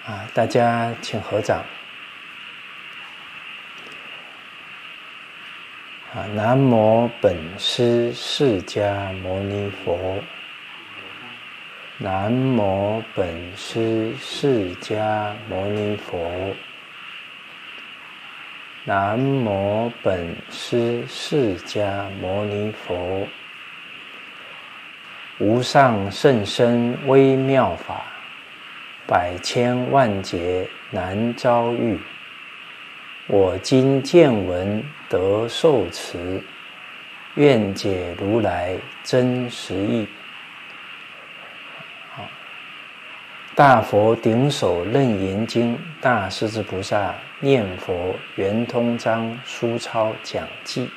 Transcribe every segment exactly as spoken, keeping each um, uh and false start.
啊，大家请合掌。啊，南无本师释迦牟尼佛。南无本师释迦牟尼佛。南无本师释迦牟尼佛。无上甚深微妙法，百千万劫难遭遇。我今见闻得受持，愿解如来真实义。大佛顶首楞严经，大势至菩萨念佛圆通章书抄讲记。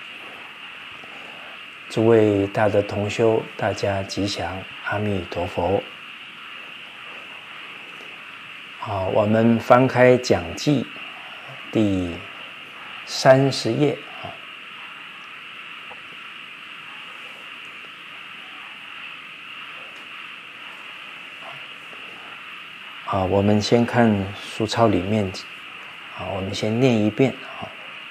诸位大德同修，大家吉祥，阿弥陀佛。好，我们翻开讲记第三十页啊。啊，我们先看书抄里面，啊，我们先念一遍啊。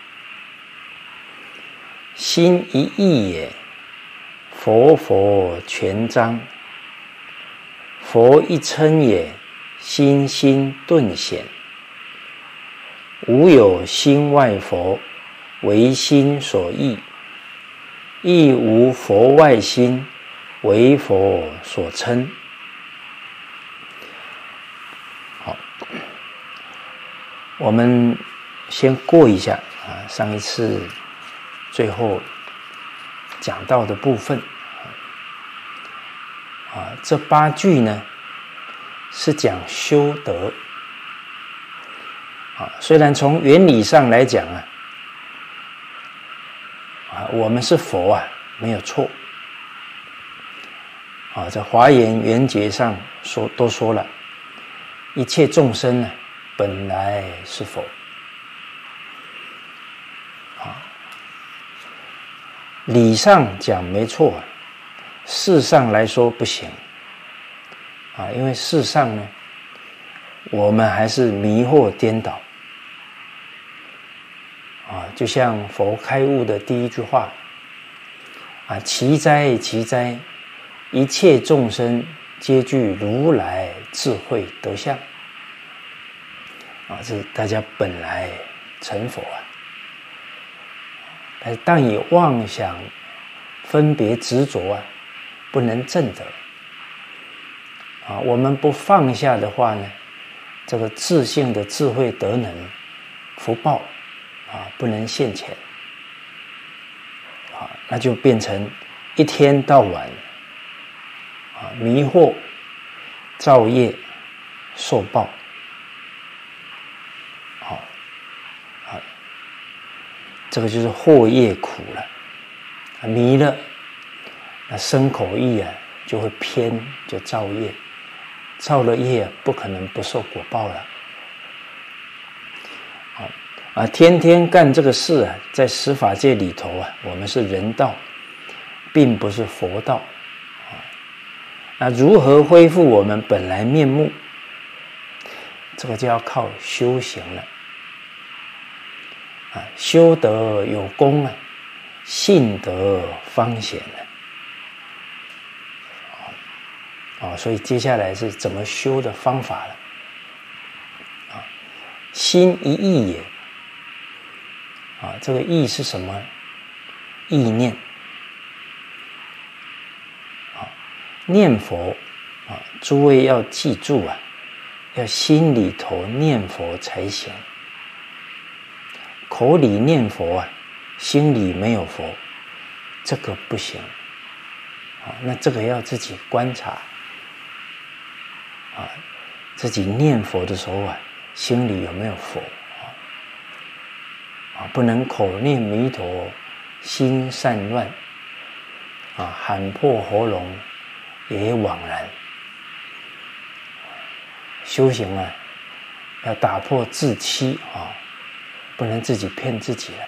心一意也，佛佛全彰；佛一称也，心心顿显。无有心外佛，唯心所忆；亦无佛外心，唯佛所称。好，我们先过一下啊，上一次最后讲到的部分啊，这八句呢是讲修德。啊，虽然从原理上来讲啊，啊，我们是佛啊，没有错。啊，在华严缘觉上说都说了，一切众生呢，本来是佛。啊，理上讲没错，事上来说不行。啊，因为事上呢，我们还是迷惑颠倒。啊，就像佛开悟的第一句话啊，奇哉奇哉，一切众生皆具如来智慧德相。啊，这大家本来成佛啊，但但以妄想分别执着啊，不能证得。啊，我们不放下的话呢，这个自性的智慧德能福报啊，不能现前，啊，那就变成一天到晚啊迷惑、造业、受报，好，啊，这个就是祸业苦了，啊，迷了，那身口意啊就会偏，就造业，造了业不可能不受果报了。啊，天天干这个事啊，在十法界里头啊，我们是人道，并不是佛道啊。那如何恢复我们本来面目？这个就要靠修行了。啊，修德有功啊，信德方显了。啊，所以接下来是怎么修的方法了。啊，心一意也。啊，这个意是什么？意念。啊，念佛啊，诸位要记住啊，要心里头念佛才行。口里念佛啊，心里没有佛，这个不行。啊，那这个要自己观察。啊，自己念佛的时候啊，心里有没有佛？啊，不能口念弥陀，心散乱，啊，喊破喉咙也枉然。修行啊，要打破自欺啊，不能自己骗自己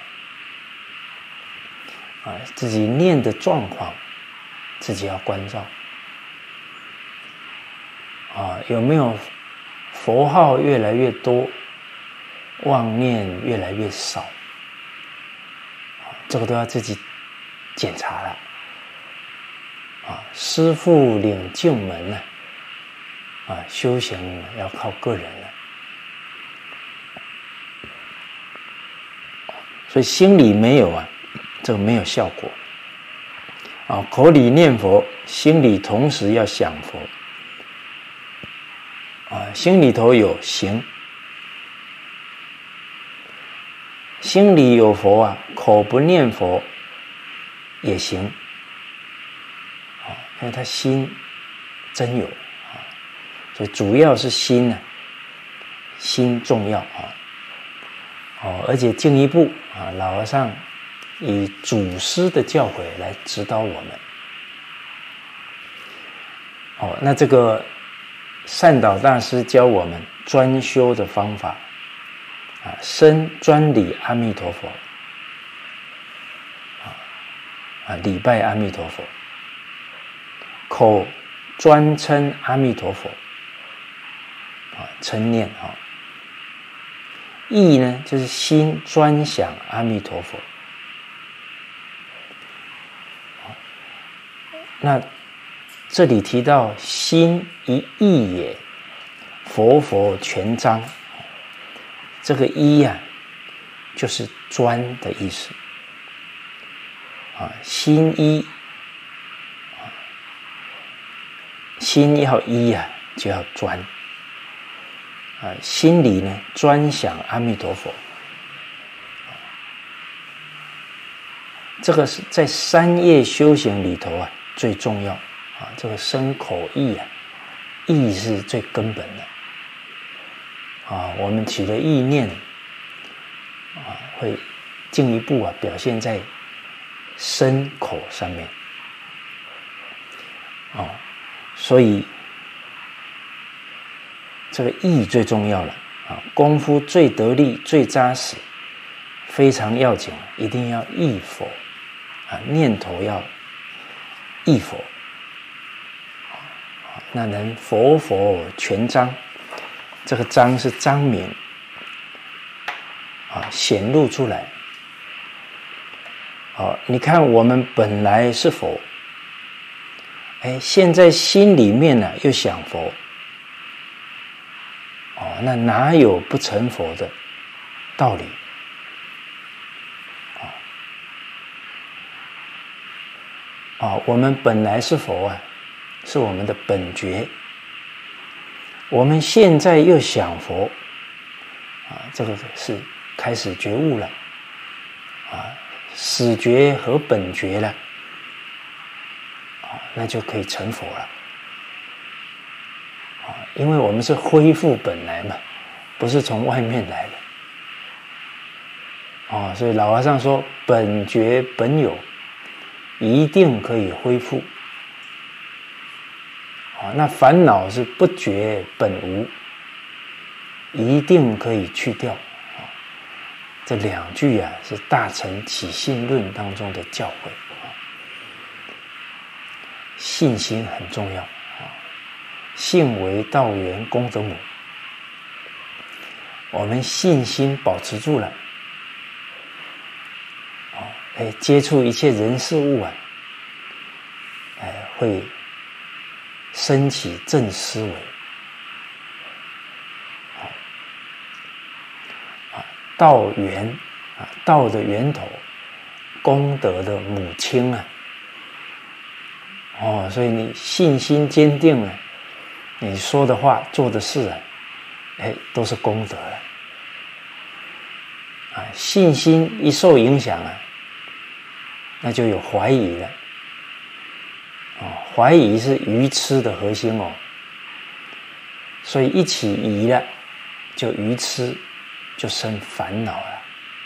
了。啊，自己念的状况，自己要关照。啊，有没有佛号越来越多，妄念越来越少，这个都要自己检查了。啊，师父领进门呢，啊，修行要靠个人了。所以心里没有啊，这个没有效果。啊，口里念佛，心里同时要想佛。啊，心里头有行，心里有佛啊，口不念佛也行。啊，因为他心真有啊，所以主要是心呢、啊，心重要啊。哦，而且进一步啊，老和尚以祖师的教诲来指导我们。哦，那这个善导大师教我们专修的方法啊，身专礼阿弥陀佛，啊啊，礼拜阿弥陀佛；口专称阿弥陀佛，啊，称念啊。意呢，就是心专想阿弥陀佛。那这里提到心一意也，佛佛全彰。这个一啊，就是专的意思。啊，心一，心要一啊，就要专。啊，心里呢专想阿弥陀佛，这个是在三业修行里头啊最重要啊。这个身口意啊，意是最根本的啊。我们起了意念啊，会进一步啊表现在身口上面啊，所以。这个意最重要了啊，功夫最得力、最扎实，非常要紧，一定要忆佛啊，念头要忆佛，那能佛佛全彰。这个彰是彰明啊，显露出来。好，你看我们本来是佛，哎，现在心里面呢又想佛。哦，那哪有不成佛的道理？啊、哦哦，我们本来是佛啊，是我们的本觉。我们现在又想佛，啊，这个是开始觉悟了，啊，始觉和本觉了，啊，那就可以成佛了。因为我们是恢复本来嘛，不是从外面来的。哦，所以老和尚说本觉本有，一定可以恢复。哦，那烦恼是不觉本无，一定可以去掉。哦，这两句啊是大乘起信论当中的教诲。哦，信心很重要。信为道源功德母，我们信心保持住了，哦，哎，接触一切人事物啊，哎，会升起正思维，好，啊，道源啊，道的源头，功德的母亲啊，哦，所以你信心坚定了。你说的话、做的事啊，哎，都是功德了。啊，信心一受影响啊，那就有怀疑了。哦，怀疑是愚痴的核心哦。所以一起疑了，就愚痴，就生烦恼了。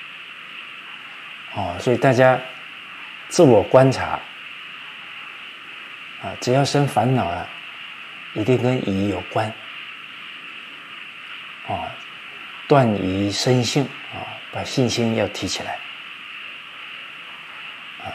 哦，所以大家自我观察，啊，只要生烦恼了。一定跟疑有关，啊，断疑生信啊，把信心要提起来，啊，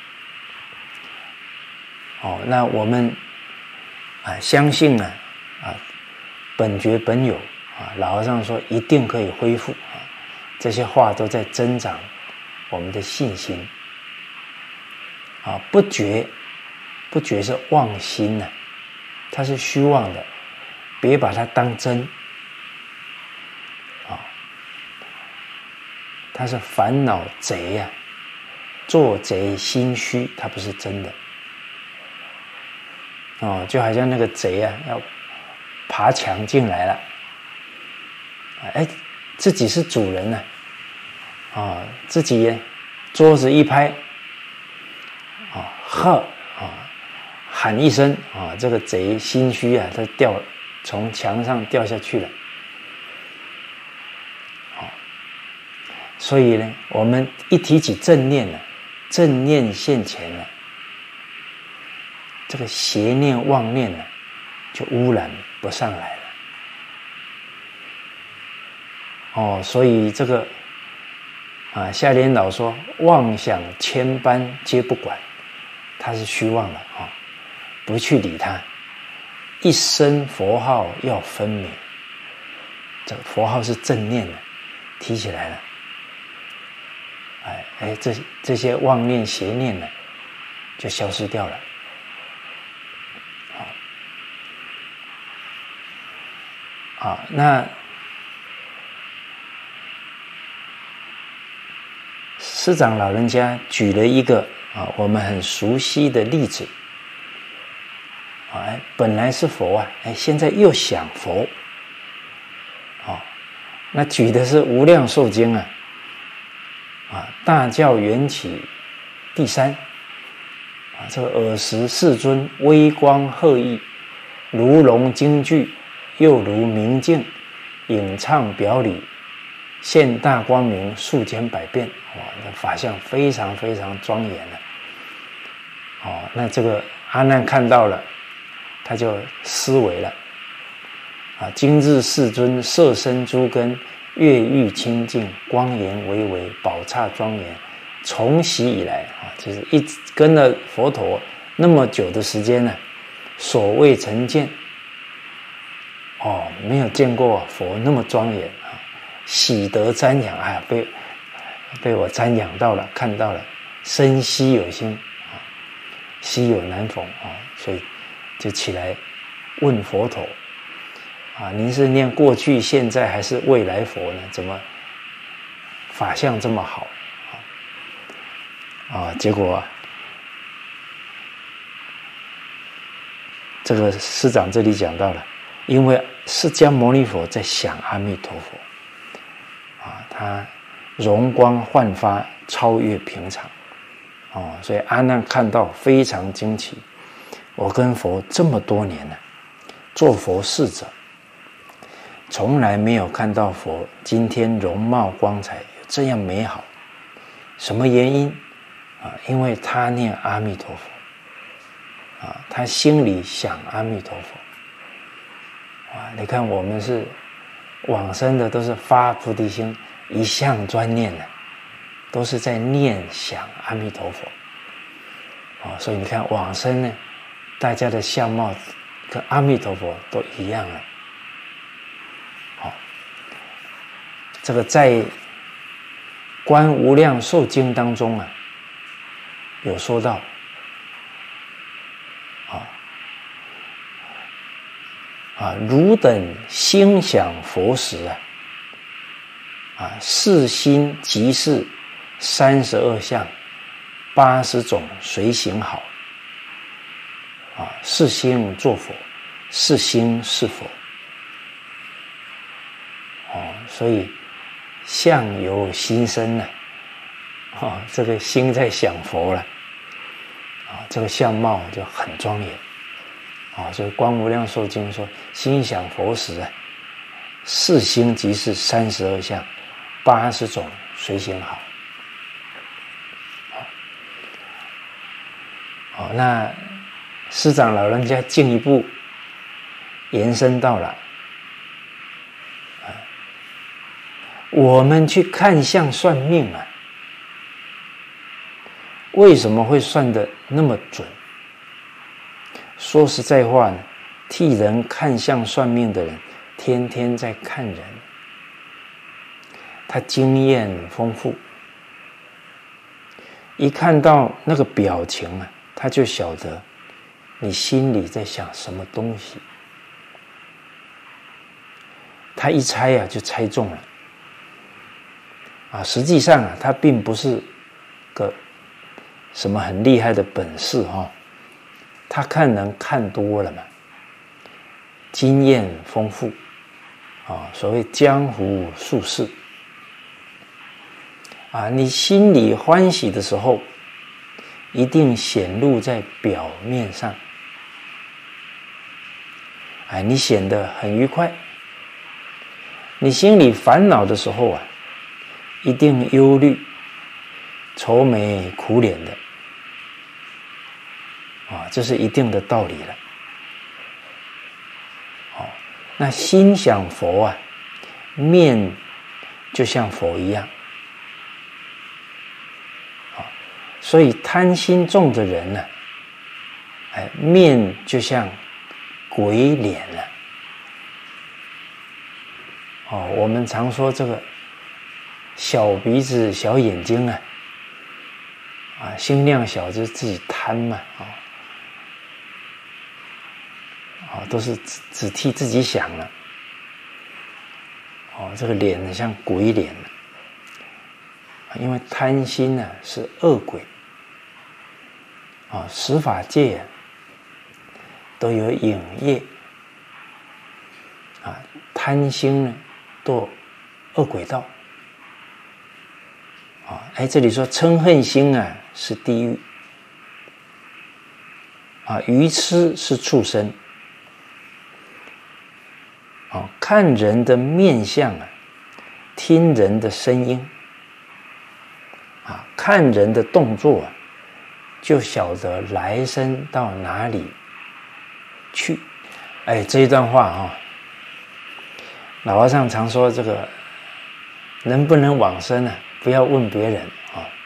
哦，那我们啊相信啊啊本觉本有啊，老和尚说一定可以恢复啊，这些话都在增长我们的信心啊，不觉不觉是妄心呢、啊，它是虚妄的，别把它当真啊，它是烦恼贼呀、啊，做贼心虚，它不是真的哦，就好像那个贼啊，要爬墙进来了。哎，自己是主人呢、啊，啊，自己桌子一拍，啊，喝啊，喊一声啊，这个贼心虚啊，他掉从墙上掉下去了。好，所以呢，我们一提起正念呢，正念现前了，这个邪念妄念呢，就污染不上来了。哦，所以这个啊，夏莲老说妄想千般皆不管，它是虚妄的啊、哦，不去理它。一声佛号要分明，这个佛号是正念的，提起来了，哎哎，这这些妄念邪念呢，就消失掉了。好，好，那。师长老人家举了一个啊，我们很熟悉的例子，哎，本来是佛啊，哎，现在又想佛，哦，那举的是《无量寿经》啊，啊，大教缘起第三，啊，这个尔时世尊威光赫奕，如龙精炬，又如明镜，影唱表里。现大光明，数千百变，哇，那法相非常非常庄严了。哦，那这个阿难看到了，他就思维了。啊，今日世尊色身诸根，月欲清净，光颜巍巍，宝刹庄严。从昔以来啊，就是一跟了佛陀那么久的时间呢，所未曾见。哦，没有见过佛那么庄严啊。喜得瞻仰啊，被被我瞻仰到了，看到了，生稀有心啊，稀有难逢啊，所以就起来问佛陀啊，您是念过去、现在还是未来佛呢？怎么法相这么好啊？啊，结果这个师长这里讲到了，因为释迦牟尼佛在想阿弥陀佛。啊，他容光焕发，超越平常，哦，所以阿难看到非常惊奇。我跟佛这么多年了，做佛事者，从来没有看到佛今天容貌光彩这样美好。什么原因？啊，因为他念阿弥陀佛，啊，他心里想阿弥陀佛。啊，你看我们是。往生的都是发菩提心，一向专念的，都是在念想阿弥陀佛。哦，所以你看往生呢，大家的相貌跟阿弥陀佛都一样了。好、哦，这个在《观无量寿经》当中啊，有说到，啊。啊，汝等心想佛时啊，啊，是心即是三十二相，八十种随行好。啊，是心作佛，是心是佛。哦，所以相由心生呢、啊，哦，这个心在想佛了，啊，这个相貌就很庄严。啊、哦，所以《观无量寿经》说：“心想佛时啊，是心即是三十二相，八十种随行好。”好，好，那师长老人家进一步延伸到了，啊，我们去看相算命啊，为什么会算得那么准？说实在话呢，替人看相算命的人天天在看人，他经验丰富，一看到那个表情啊，他就晓得你心里在想什么东西。他一猜啊，就猜中了。啊，实际上啊，他并不是个什么很厉害的本事哈、哦，他看人看多了嘛，经验丰富，啊，所谓江湖术士。啊，你心里欢喜的时候，一定显露在表面上。哎，你显得很愉快。你心里烦恼的时候啊，一定忧虑、愁眉苦脸的。啊，这是一定的道理了。哦，那心想佛啊，面就像佛一样。所以贪心重的人呢、啊，哎，面就像鬼脸了。哦，我们常说这个小鼻子小眼睛啊，啊，心量小就是自己贪嘛，啊、哦，哦，都是只只替自己想了。哦，这个脸很像鬼脸，因为贪心呢、啊、是恶鬼。啊，十法界、啊、都有影业，啊，贪心呢堕恶鬼道，啊，哎，这里说嗔恨心啊是地狱，啊，愚痴是畜生，啊，看人的面相啊，听人的声音，啊，看人的动作啊。就晓得来生到哪里去。哎，这一段话啊、哦，老和尚常说这个能不能往生呢、啊？不要问别人啊、哦，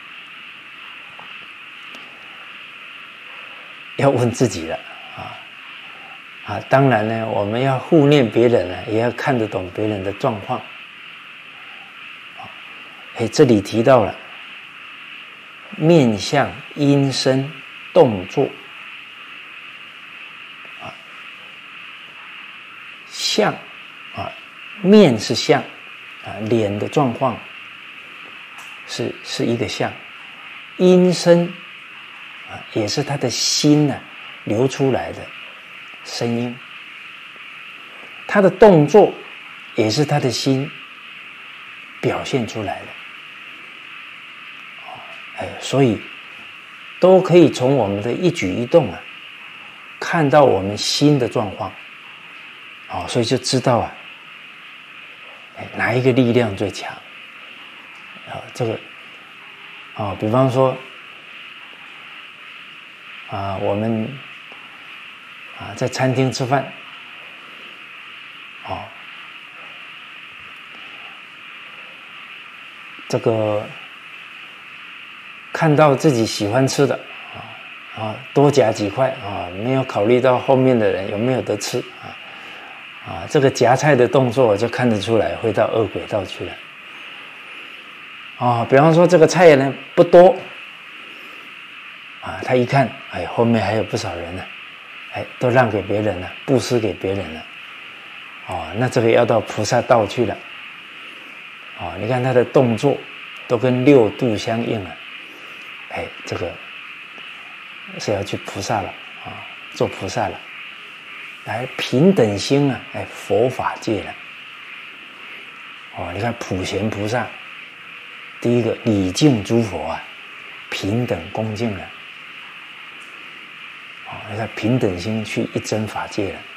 要问自己了啊啊！当然呢，我们要护念别人呢，也要看得懂别人的状况。哎，这里提到了。面相、音声、动作，啊，相，啊，面是相，啊，脸的状况是是一个相，音声，啊，也是他的心呢、啊、流出来的声音，他的动作也是他的心表现出来的。哎，所以都可以从我们的一举一动啊，看到我们心的状况，哦，所以就知道啊，哎，哪一个力量最强？啊，这个，啊，比方说，啊，我们啊在餐厅吃饭，哦，这个。看到自己喜欢吃的啊啊，多夹几块啊，没有考虑到后面的人有没有得吃啊啊，这个夹菜的动作就看得出来会到恶鬼道去了啊。比方说这个菜呢不多啊，他一看，哎，后面还有不少人呢，哎，都让给别人了，布施给别人了，哦，那这个要到菩萨道去了，哦，你看他的动作都跟六度相应了。哎，这个是要去菩萨了啊，做菩萨了，来平等心啊，哎，佛法界了。哦，你看普贤菩萨，第一个礼敬诸佛啊，平等恭敬了。哦，你看平等心去一真法界了。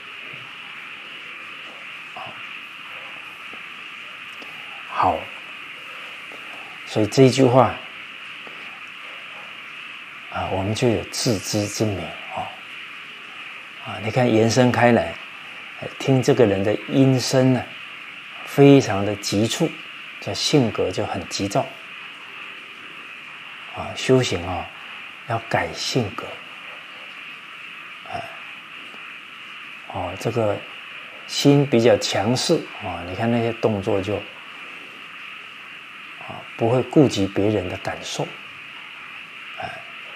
好，所以这一句话。啊，我们就有自知之明啊、哦！啊，你看延伸开来，听这个人的音声呢，非常的急促，这性格就很急躁。啊，修行啊、哦，要改性格。啊，哦，这个心比较强势啊，你看那些动作就啊不会顾及别人的感受。哎，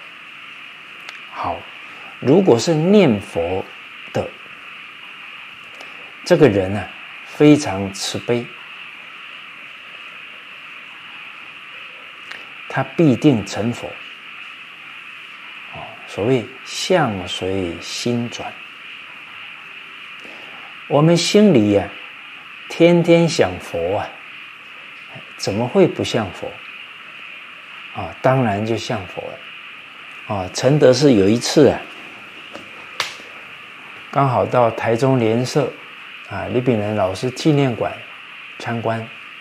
好，如果是念佛的这个人呢、啊，非常慈悲，他必定成佛。所谓相随心转，我们心里呀、啊，天天想佛啊，怎么会不像佛？啊，当然就像佛了。啊，陈德是有一次啊，刚好到台中莲社啊李炳仁老师纪念馆参观。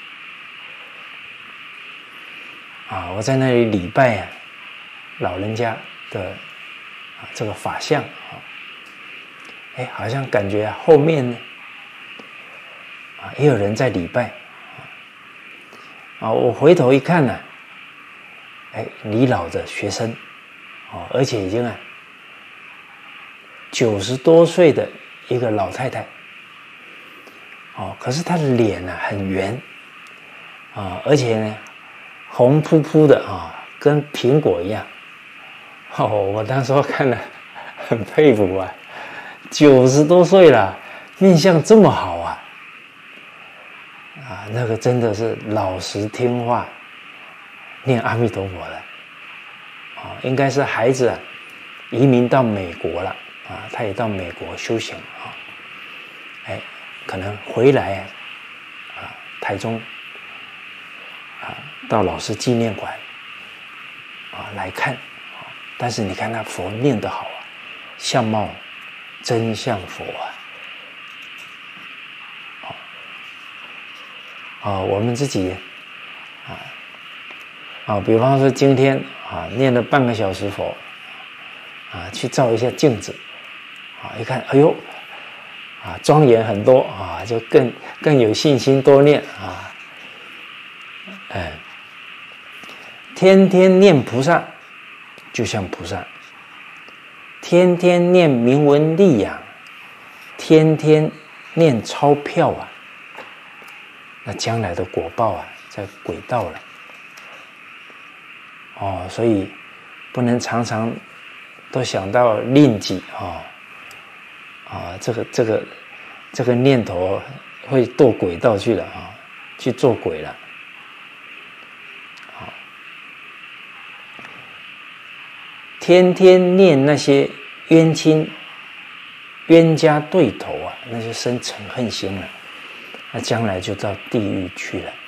啊，我在那里礼拜啊，老人家的。啊，这个法相啊，哎，好像感觉后面呢，啊，也有人在礼拜，啊，我回头一看呢、啊，哎，李老的学生，哦，而且已经啊九十多岁的一个老太太，哦，可是她的脸呢、啊、很圆，啊，而且呢红扑扑的啊，跟苹果一样。哦，我当时候看了很佩服啊，九十多岁了，面相这么好啊！啊，那个真的是老实听话，念阿弥陀佛的。啊，应该是孩子啊，移民到美国了啊，他也到美国修行啊，哎，可能回来啊，台中啊，到老师纪念馆啊来看。但是你看那佛念得好啊，相貌真像佛啊！啊、哦，我们自己啊啊，比方说今天啊念了半个小时佛，啊去照一下镜子，啊一看，哎呦，啊庄严很多啊，就更更有信心多念啊，哎，天天念菩萨。就像菩萨，天天念名闻利养，天天念钞票啊，那将来的果报啊，在轨道了。哦，所以不能常常都想到吝己啊，啊，这个这个这个念头会堕轨道去了啊，去做鬼了。天天念那些冤亲、冤家对头啊，那些生嗔恨心了，那将来就到地狱去了。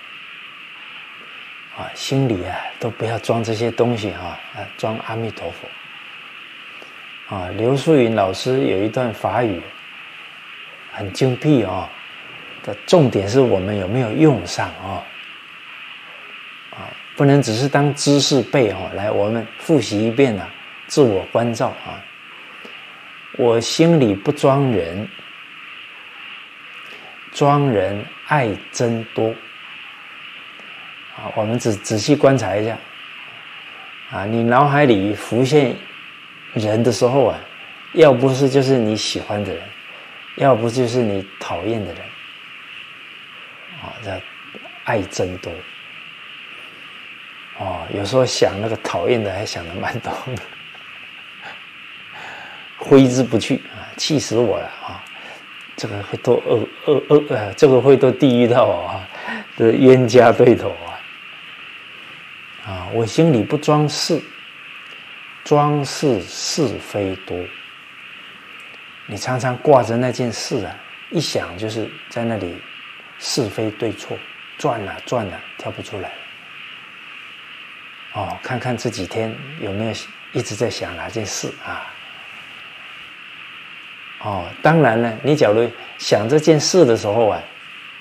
啊，心里啊都不要装这些东西啊，啊，装阿弥陀佛。啊，刘素云老师有一段法语，很精辟啊。的重点是我们有没有用上啊？啊。不能只是当知识背哦，来，我们复习一遍啊，自我关照啊。我心里不装人，装人爱真多。啊，我们仔仔细观察一下，啊，你脑海里浮现人的时候啊，要不是就是你喜欢的人，要不就是你讨厌的人，啊，这爱真多。哦，有时候想那个讨厌的，还想得蛮多的，挥之不去啊，气死我了啊！这个会都恶恶恶呃，这个会都地狱道啊，这冤家对头啊！啊，我心里不装是，装是是非多。你常常挂着那件事啊，一想就是在那里是非对错转啊转啊，跳不出来。哦，看看这几天有没有一直在想哪件事啊？哦，当然了，你假如想这件事的时候啊，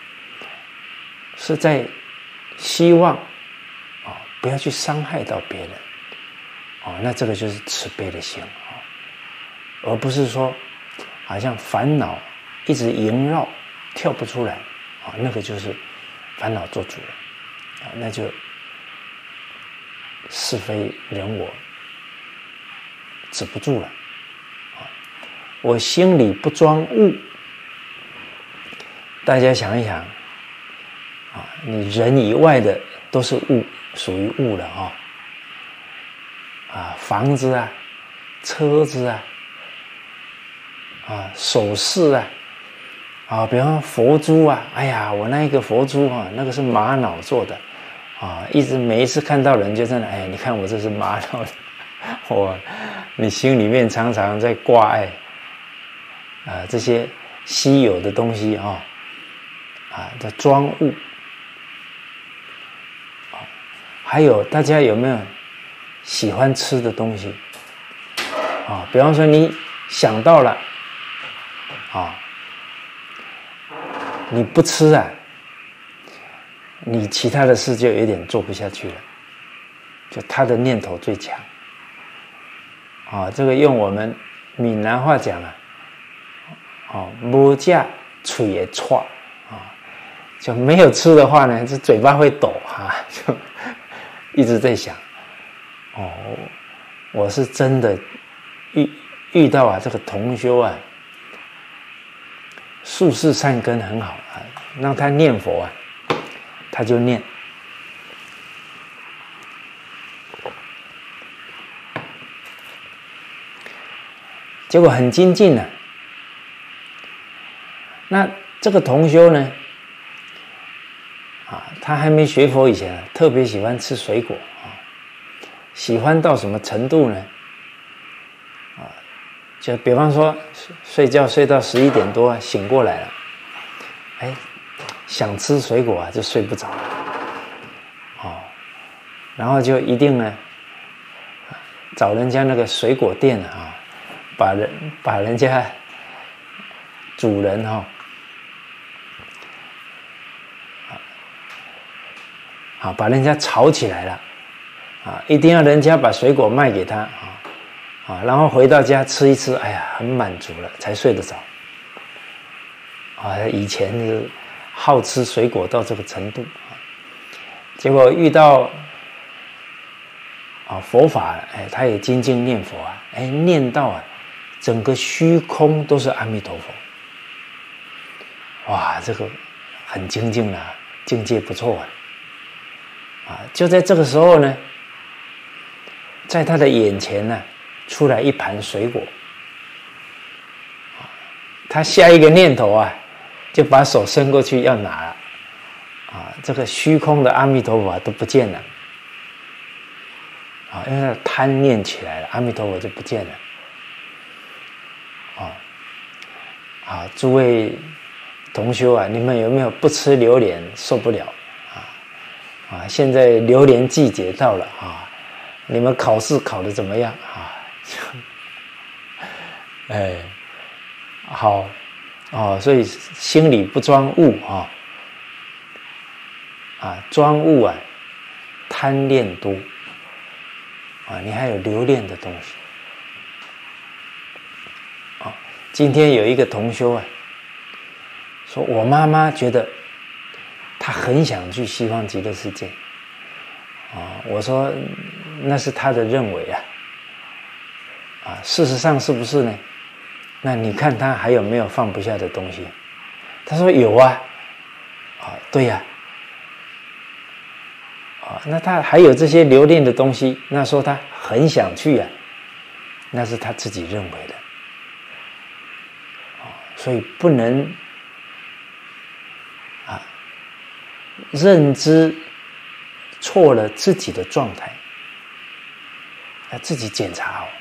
是在希望啊、哦，不要去伤害到别人，哦，那这个就是慈悲的心啊、哦，而不是说好像烦恼一直萦绕，跳不出来啊、哦，那个就是烦恼做主了啊、哦，那就是非人我止不住了啊！我心里不装物大家想一想，啊，你人以外的都是物，属于物了啊、哦，啊，房子啊，车子啊，啊，首饰啊，啊，比方说佛珠啊，哎呀，我那一个佛珠啊，那个是玛瑙做的，啊，一直每一次看到人就真的，哎，你看我这是玛瑙的，我，你心里面常常在挂碍，啊，这些稀有的东西啊。啊的装物，啊，还有大家有没有喜欢吃的东西？啊，比方说你想到了，啊，你不吃啊，你其他的事就有点做不下去了，就他的念头最强。啊，这个用我们闽南话讲啊，哦，无食嘴也串。就没有吃的话呢，这嘴巴会抖哈、啊，就一直在想，哦，我是真的遇遇到啊这个同修啊，宿世善根很好啊，让他念佛啊，他就念，结果很精进呢、啊。那这个同修呢？啊，他还没学佛以前啊，特别喜欢吃水果啊，喜欢到什么程度呢？啊，就比方说睡觉睡到十一点多醒过来了，哎，想吃水果啊，就睡不着，哦，然后就一定呢，找人家那个水果店啊，把人把人家主人哈、哦。啊，把人家吵起来了，啊，一定要人家把水果卖给他啊，啊，然后回到家吃一吃，哎呀，很满足了，才睡得着。啊，以前是好吃水果到这个程度啊，结果遇到啊佛法，哎，他也精进念佛啊，哎，念到啊，整个虚空都是阿弥陀佛。哇，这个很精进了，境界不错啊。啊，就在这个时候呢，在他的眼前呢，出来一盘水果。他下一个念头啊，就把手伸过去要拿了，啊，这个虚空的阿弥陀佛都不见了，啊，因为他贪念起来了，阿弥陀佛就不见了，啊，啊，诸位同修啊，你们有没有不吃榴莲受不了？啊，现在榴莲季节到了啊，你们考试考得怎么样啊？哎，好，哦，所以心里不装物啊，啊，装物啊，贪恋多啊，你还有留恋的东西啊。今天有一个同修啊，说我妈妈觉得。他很想去西方极乐世界，啊，我说那是他的认为啊，啊，事实上是不是呢？那你看他还有没有放不下的东西？他说有啊，啊，对呀、啊，啊，那他还有这些留恋的东西，那说他很想去啊，那是他自己认为的，啊，所以不能。认知错了自己的状态，要自己检查好。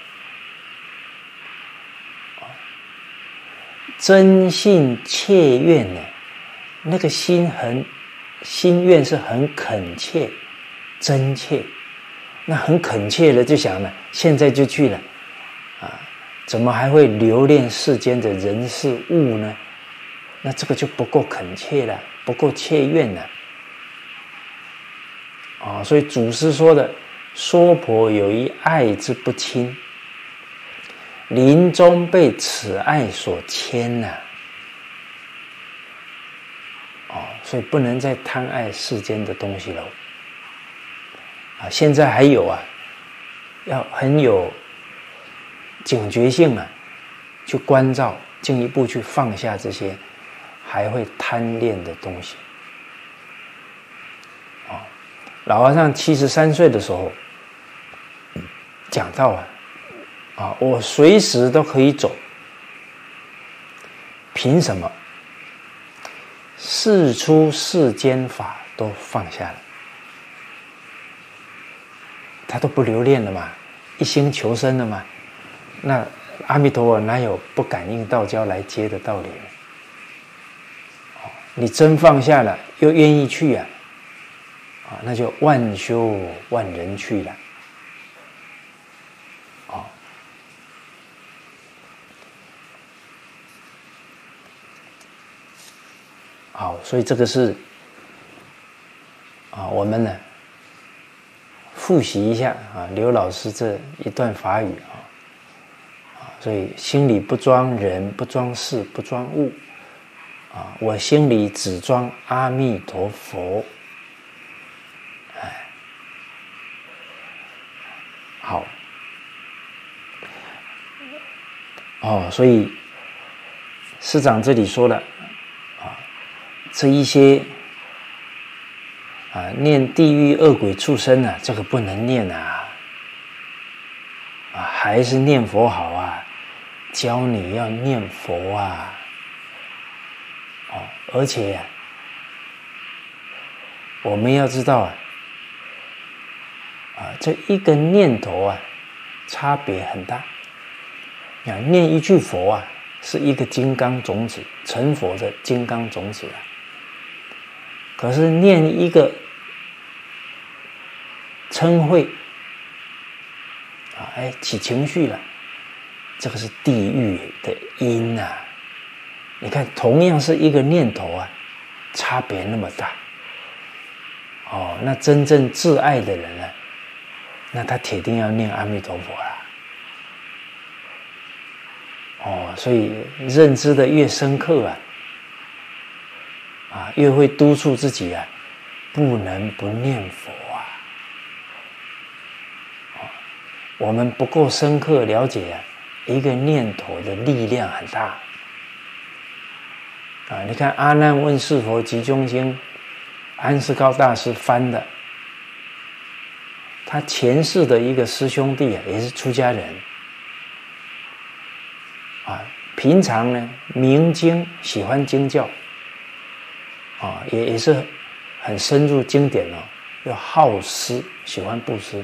真信切愿呢，那个心很心愿是很恳切、真切，那很恳切的就想了，现在就去了，啊，怎么还会留恋世间的人事物呢？那这个就不够恳切了，不够切愿了。啊，所以祖师说的“娑婆有一爱之不亲，临终被此爱所牵”呐。哦，所以不能再贪爱世间的东西了。啊，现在还有啊，要很有警觉性啊，去关照，进一步去放下这些还会贪恋的东西。啊，老和尚七十三岁的时候讲到啊，啊，我随时都可以走，凭什么？世出世间法都放下了，他都不留恋了嘛，一心求生了嘛，那阿弥陀佛哪有不感应道交来接的道理呢？你真放下了，又愿意去啊，啊，那就万修万人去了，啊，好，所以这个是啊，我们呢复习一下啊，刘老师这一段法语啊，啊，所以心里不装人，不装事，不装物。啊，我心里只装阿弥陀佛，哎，好，哦，所以师长这里说了啊，这一些啊念地狱恶鬼畜生啊，这个不能念啊，啊，还是念佛好啊，教你要念佛啊。哦，而且啊，我们要知道啊，啊，这一个念头啊，差别很大。啊，念一句佛啊，是一个金刚种子，成佛的金刚种子啊。可是念一个嗔恚啊，哎，起情绪了，这个是地狱的因啊。你看，同样是一个念头啊，差别那么大。哦，那真正挚爱的人呢，那他铁定要念阿弥陀佛啦。哦，所以认知的越深刻啊，啊，越会督促自己啊，不能不念佛啊。哦，我们不够深刻了解啊，一个念头的力量很大。啊，你看《阿难问世佛集中经》，安世高大师翻的，他前世的一个师兄弟啊，也是出家人，啊，平常呢明经，喜欢经教，啊，也也是很深入经典哦，又好施，喜欢布施，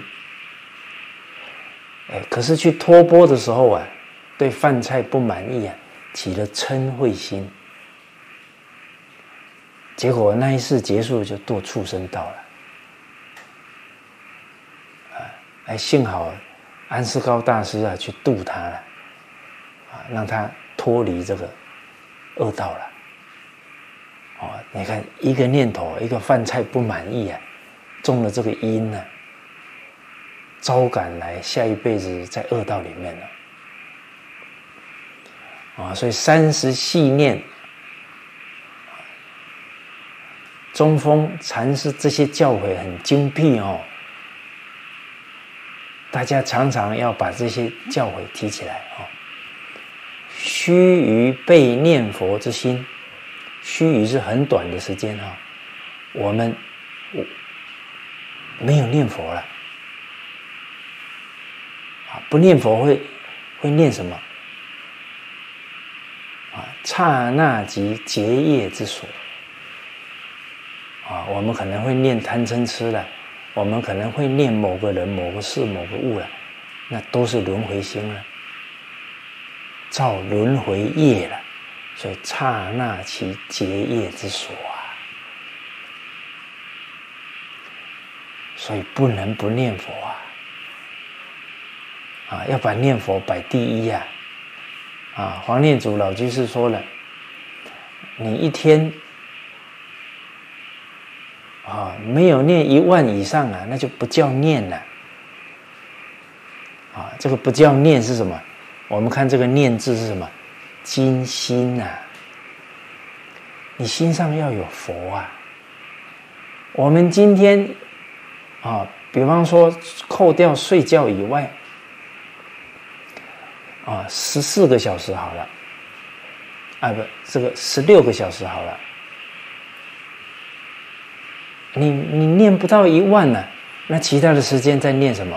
哎，可是去托钵的时候啊，对饭菜不满意啊，起了嗔恚心。结果那一世结束就堕畜生道了，啊，哎，幸好安世高大师啊去度他了，啊，让他脱离这个恶道了。哦，你看一个念头，一个饭菜不满意啊，中了这个因呢、啊，招感来下一辈子在恶道里面了。啊，所以三十细念。中峰禅师这些教诲很精辟哦，大家常常要把这些教诲提起来哦。须臾备念佛之心，须臾是很短的时间啊，我们没有念佛了啊，不念佛会会念什么啊？刹那即结业之所。啊，我们可能会念贪嗔痴了，我们可能会念某个人、某个事、某个物了，那都是轮回心了，造轮回业了，所以刹那其结业之所啊，所以不能不念佛啊，啊，要把念佛摆第一呀、啊，啊，黄念祖老居士说了，你一天。啊，没有念一万以上啊，那就不叫念了。啊，这个不叫念是什么？我们看这个念字是什么？精心啊，你心上要有佛啊。我们今天啊，比方说扣掉睡觉以外，啊，十四个小时好了， 啊，不，这个十六个小时好了。你你念不到一万呢、啊，那其他的时间在念什么？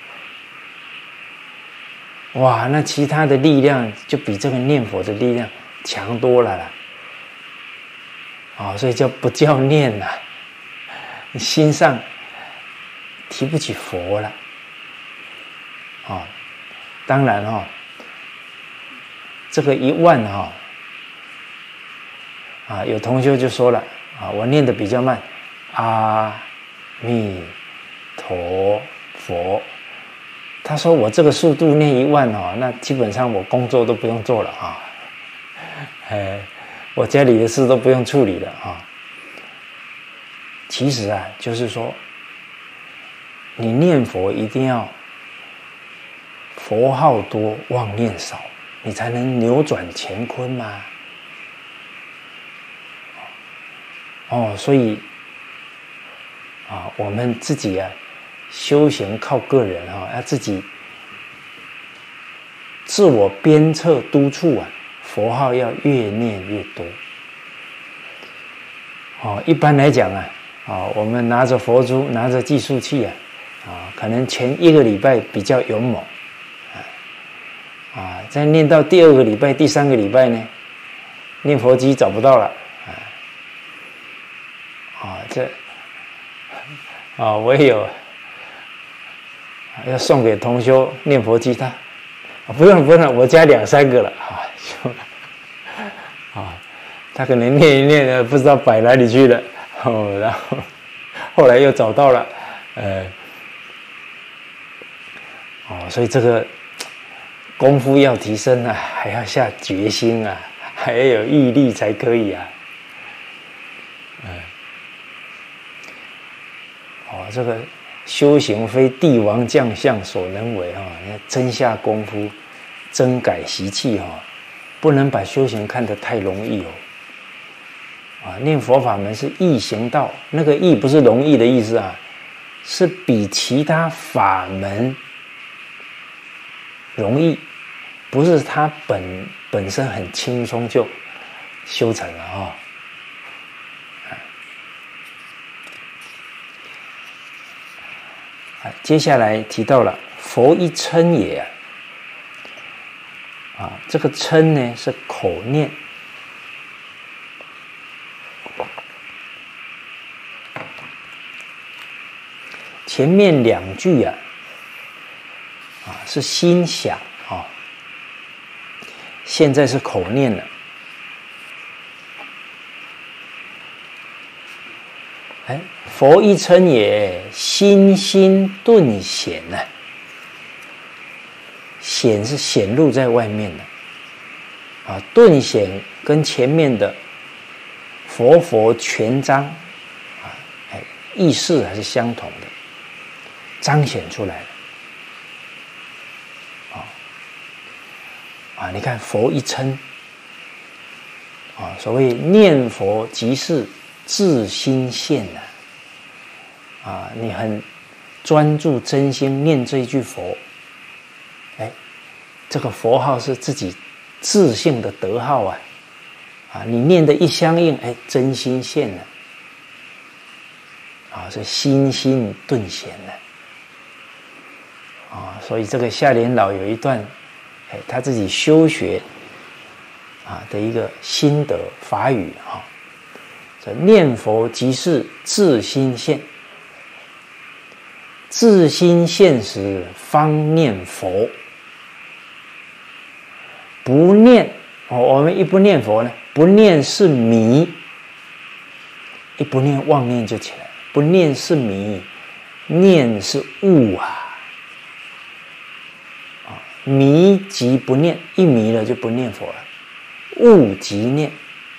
哇，那其他的力量就比这个念佛的力量强多了啦。啊、哦，所以叫不叫念呐、啊？你心上提不起佛了。啊、哦，当然哈、哦，这个一万哈、哦，啊，有同学就说了啊，我念的比较慢，阿弥陀佛。他说我这个速度念一万哦，那基本上我工作都不用做了啊，哎，我家里的事都不用处理了啊。其实啊，就是说，你念佛一定要佛号多，妄念少，你才能扭转乾坤嘛。哦，所以啊，我们自己啊。修行靠个人哈、哦，要自己自我鞭策督促啊，佛号要越念越多。哦，一般来讲啊，啊、哦，我们拿着佛珠，拿着计数器啊，啊、哦，可能前一个礼拜比较勇猛，啊，啊，再念到第二个礼拜、第三个礼拜呢，念佛机找不到了，啊，啊、哦，这，啊、哦，我也有。要送给同修念佛机，他、啊、不用不用，我家两三个了啊，就啊，他可能念一念呢，不知道摆哪里去了，哦，然后后来又找到了，呃，哦，所以这个功夫要提升啊，还要下决心啊，还要有毅力才可以啊，嗯、呃，哦，这个。修行非帝王将相所能为哈，你要真下功夫，真改习气哈，不能把修行看得太容易哦。啊，念佛法门是易行道，那个易不是容易的意思啊，是比其他法门容易，不是它本本身很轻松就修成了哈。接下来提到了佛一称也啊，这个称呢是口念，前面两句啊，啊是心想啊，现在是口念了。哎，佛一称也，心心顿显呐、啊，显是显露在外面的，啊，顿显跟前面的佛佛全章啊，哎，意思还是相同的，彰显出来了，啊，啊，你看佛一称，啊，所谓念佛即是。自心现呐、啊，啊，你很专注真心念这一句佛，哎，这个佛号是自己自性的德号啊，啊，你念的一相应，哎，真心现了，啊，是心心顿显了，啊，所以这个夏莲老有一段，哎，他自己修学啊的一个心得法语哈。这念佛即是自心现，自心现时方念佛。不念，哦，我们一不念佛呢，不念是迷，一不念妄念就起来，不念是迷，念是悟啊，啊，迷即不念，一迷了就不念佛了，悟即念。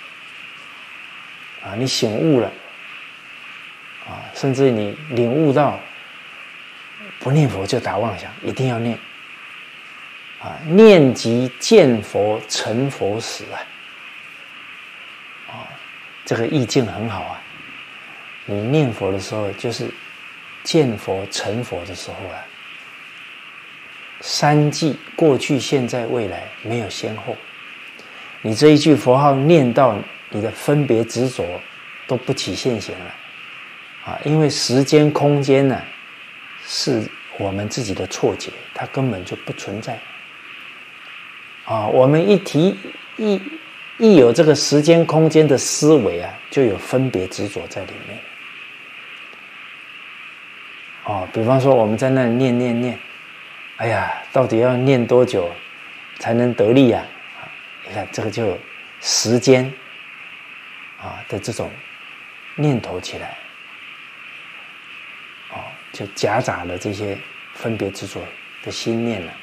啊，你醒悟了，啊，甚至你领悟到，不念佛就打妄想，一定要念，啊，念即见佛成佛时啊，啊，这个意境很好啊。你念佛的时候，就是见佛成佛的时候啊。三际过去、现在、未来没有先后， 你这一句佛号念到你的分别执着都不起现行了啊！因为时间空间呢、啊，是我们自己的错觉，它根本就不存在啊！我们一提一一有这个时间空间的思维啊，就有分别执着在里面。哦，比方说我们在那里念念念，哎呀，到底要念多久才能得力啊？你看这个就有时间啊的这种念头起来，哦，就夹杂了这些分别执着的心念了。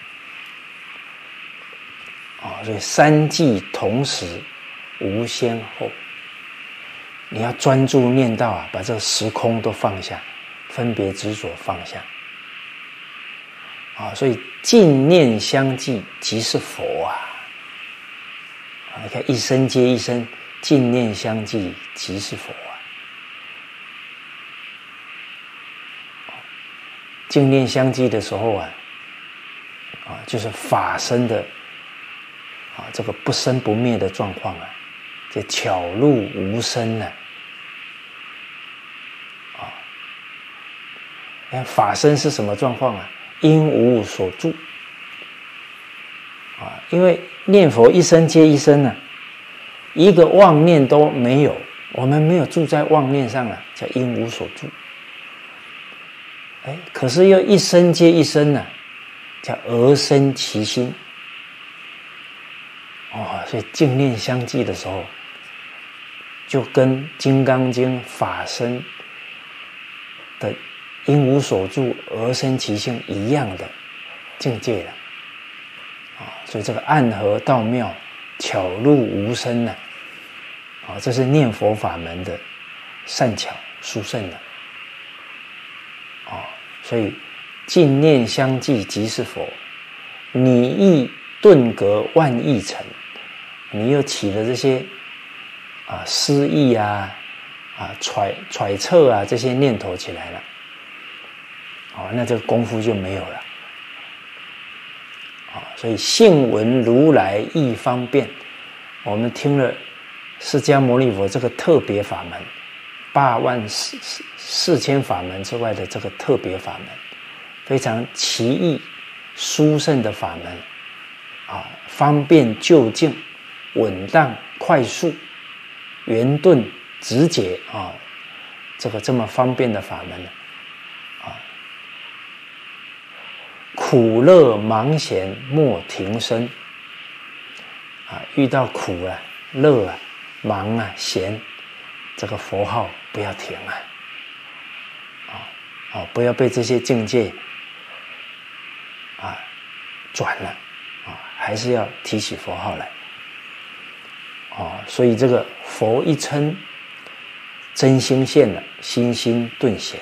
哦，所以三际同时无先后，你要专注念到啊，把这个时空都放下，分别执着放下。啊，所以净念相继即是佛啊！啊，你看一声接一声，净念相继即是佛啊！净念相继的时候啊，啊，就是法身的啊这个不生不灭的状况啊，这巧入无生呢、啊，啊，你看法身是什么状况啊？因无所住啊，因为念佛一声接一声呢、啊，一个妄念都没有，我们没有住在妄念上了，叫因无所住。哎，可是又一声接一声呢、啊，叫而生其心。哦，所以净念相继的时候，就跟《金刚经》法身的因无所住而生其性一样的境界了啊！所以这个暗合道妙，巧入无生呢啊，这是念佛法门的善巧殊胜的啊！所以净念相继即是佛，你亦顿格万亿成，你又起了这些啊思意啊啊揣揣测啊这些念头起来了。哦，那这个功夫就没有了。啊，所以信闻如来意方便，我们听了释迦牟尼佛这个特别法门，八万四四千法门之外的这个特别法门，非常奇异殊胜的法门，啊，方便就近，稳当快速，圆顿直解啊，这个这么方便的法门。苦乐忙闲莫停身啊！遇到苦啊、乐啊、忙啊、闲，这个佛号不要停啊！啊啊！不要被这些境界啊转了啊，还是要提起佛号来啊！所以这个佛一称，真心现了，心心顿显。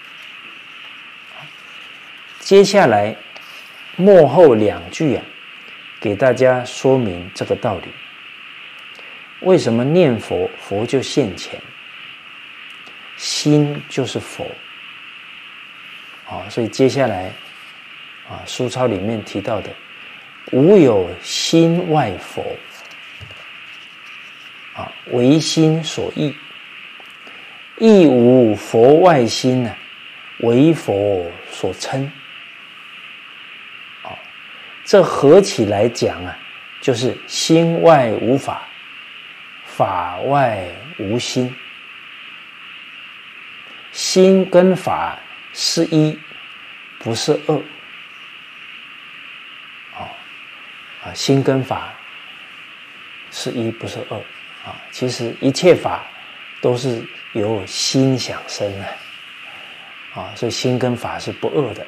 接下来末后两句啊，给大家说明这个道理。为什么念佛，佛就现前？心就是佛啊，所以接下来啊，书抄里面提到的“无有心外佛”啊，唯心所忆；亦无佛外心呢、啊，唯佛所称。这合起来讲啊，就是心外无法，法外无心。心跟法是一，不是二。啊啊，心跟法是一，不是二啊。其实一切法都是由心想生的啊，所以心跟法是不二的。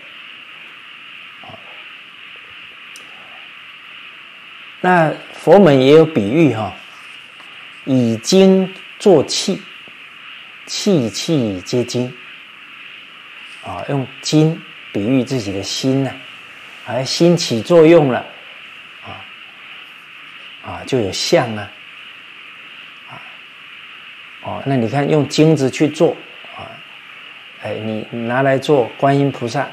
那佛门也有比喻哈，以精作气，气气皆精啊，用精比喻自己的心呢、啊，而心起作用了啊啊，就有相啊啊哦，那你看用金子去做啊，哎，你拿来做观音菩萨，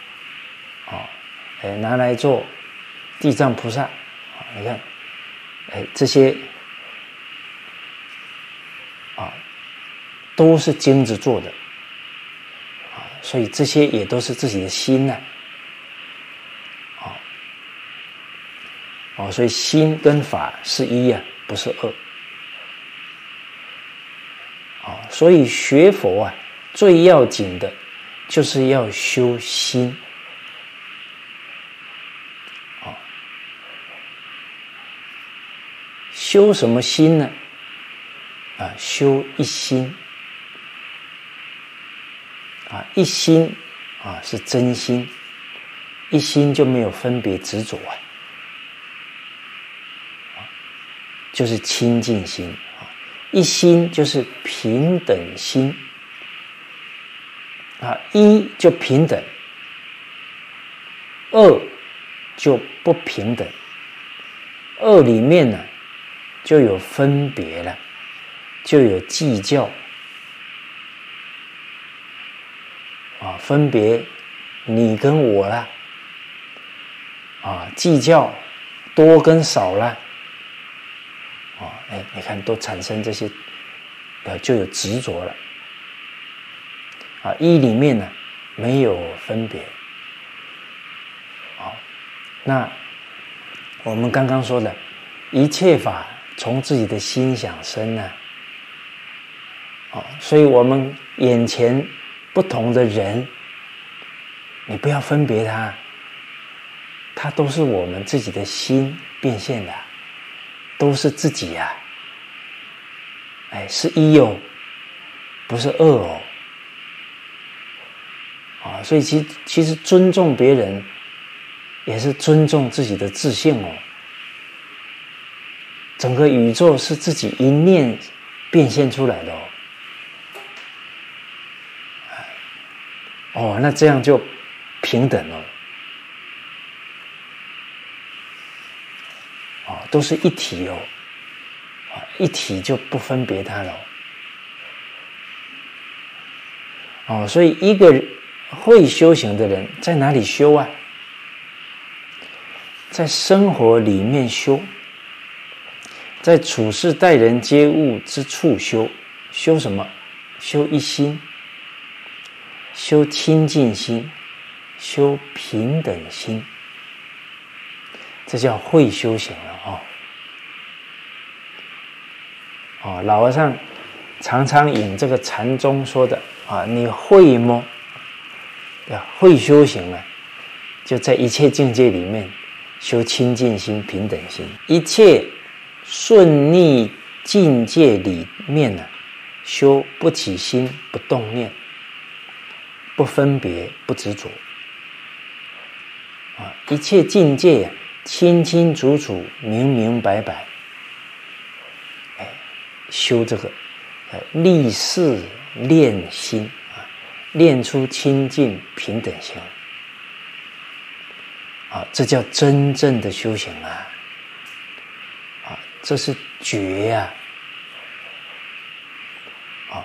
哦，哎，拿来做地藏菩萨。你看， 哎，这些啊都是金子做的啊，所以这些也都是自己的心呢、啊，啊，哦，所以心跟法是一啊，不是二。啊，所以学佛啊，最要紧的就是要修心。啊，修什么心呢？啊，修一心。啊，一心啊是真心，一心就没有分别执着啊，就是清净心。一心就是平等心啊，一就平等，二就不平等。二里面呢，就有分别了，就有计较啊，分别你跟我啦，啊，计较多跟少啦。哦，哎，你看，都产生这些，呃，就有执着了。啊，一里面呢没有分别。好，那我们刚刚说的，一切法从自己的心想生呢。哦，所以我们眼前不同的人，你不要分别他，他都是我们自己的心变现的。都是自己呀、啊，哎，是一哦，不是二哦，啊，所以其其实尊重别人，也是尊重自己的自性哦。整个宇宙是自己一念变现出来的哦，哦，那这样就平等了。都是一体哦，啊，一体就不分别它了。哦，所以一个会修行的人在哪里修啊？在生活里面修，在处事待人接物之处修。修什么？修一心，修清净心，修平等心。这叫会修行了哦。哦，老和尚常常引这个禅宗说的啊，你会吗？要会修行了，就在一切境界里面修清净心、平等心。一切顺逆境界里面呢，修不起心、不动念、不分别、不执着。啊，一切境界啊，清清楚楚、明明白白，哎，修这个，呃，立事练心啊，练出清净平等心啊，这叫真正的修行啊！啊，这是觉呀！啊，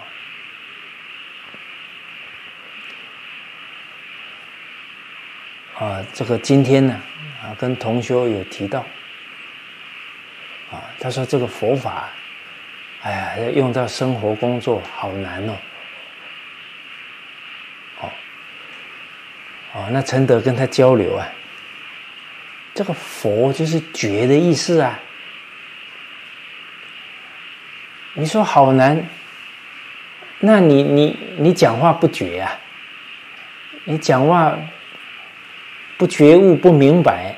啊，这个今天呢，啊，跟同修有提到，啊，他说这个佛法，哎呀，要用到生活工作好难哦。哦，哦，那陈德跟他交流啊，这个佛就是觉的意思啊。你说好难，那你你你讲话不觉啊？你讲话不觉悟不明白，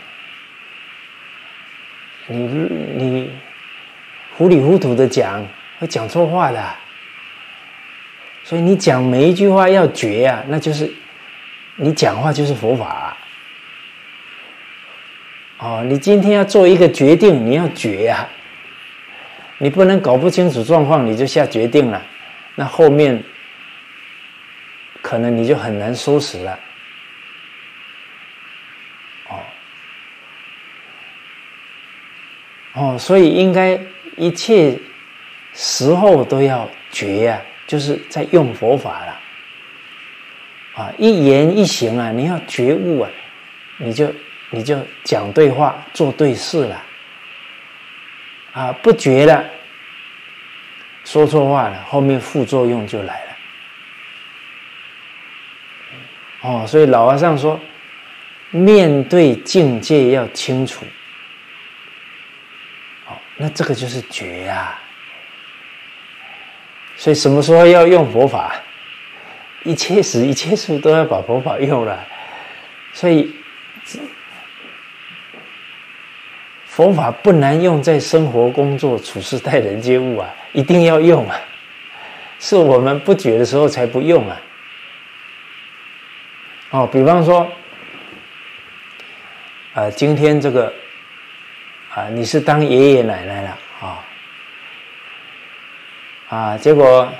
你你糊里糊涂的讲，会讲错话的。所以你讲每一句话要觉啊，那就是你讲话就是佛法啊。哦，你今天要做一个决定，你要觉啊，你不能搞不清楚状况你就下决定了，那后面可能你就很难收拾了。哦，哦，所以应该一切时候都要觉啊，就是在用佛法了。啊，一言一行啊，你要觉悟啊，你就你就讲对话，做对事了。 啊，不觉了，说错话了，后面副作用就来了。哦，所以老和尚说，面对境界要清楚。哦，那这个就是觉啊。所以什么时候要用佛法？一切时一切处都要把佛法用了。所以佛法不难用在生活、工作、处事、待人接物啊，一定要用啊。是我们不觉的时候才不用啊。哦，比方说，呃，今天这个啊，你是当爷爷奶奶了啊，啊，结果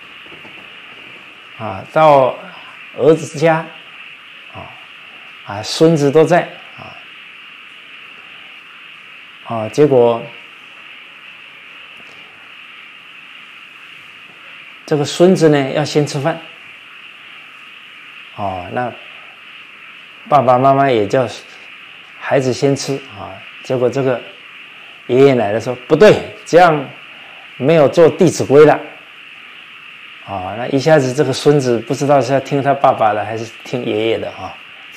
啊，到儿子家，啊啊，孙子都在啊，啊，结果这个孙子呢要先吃饭。哦，那爸爸妈妈也叫孩子先吃啊，结果这个爷爷奶奶说不对，这样没有做《弟子规》了啊，那一下子这个孙子不知道是要听他爸爸的还是听爷爷的啊，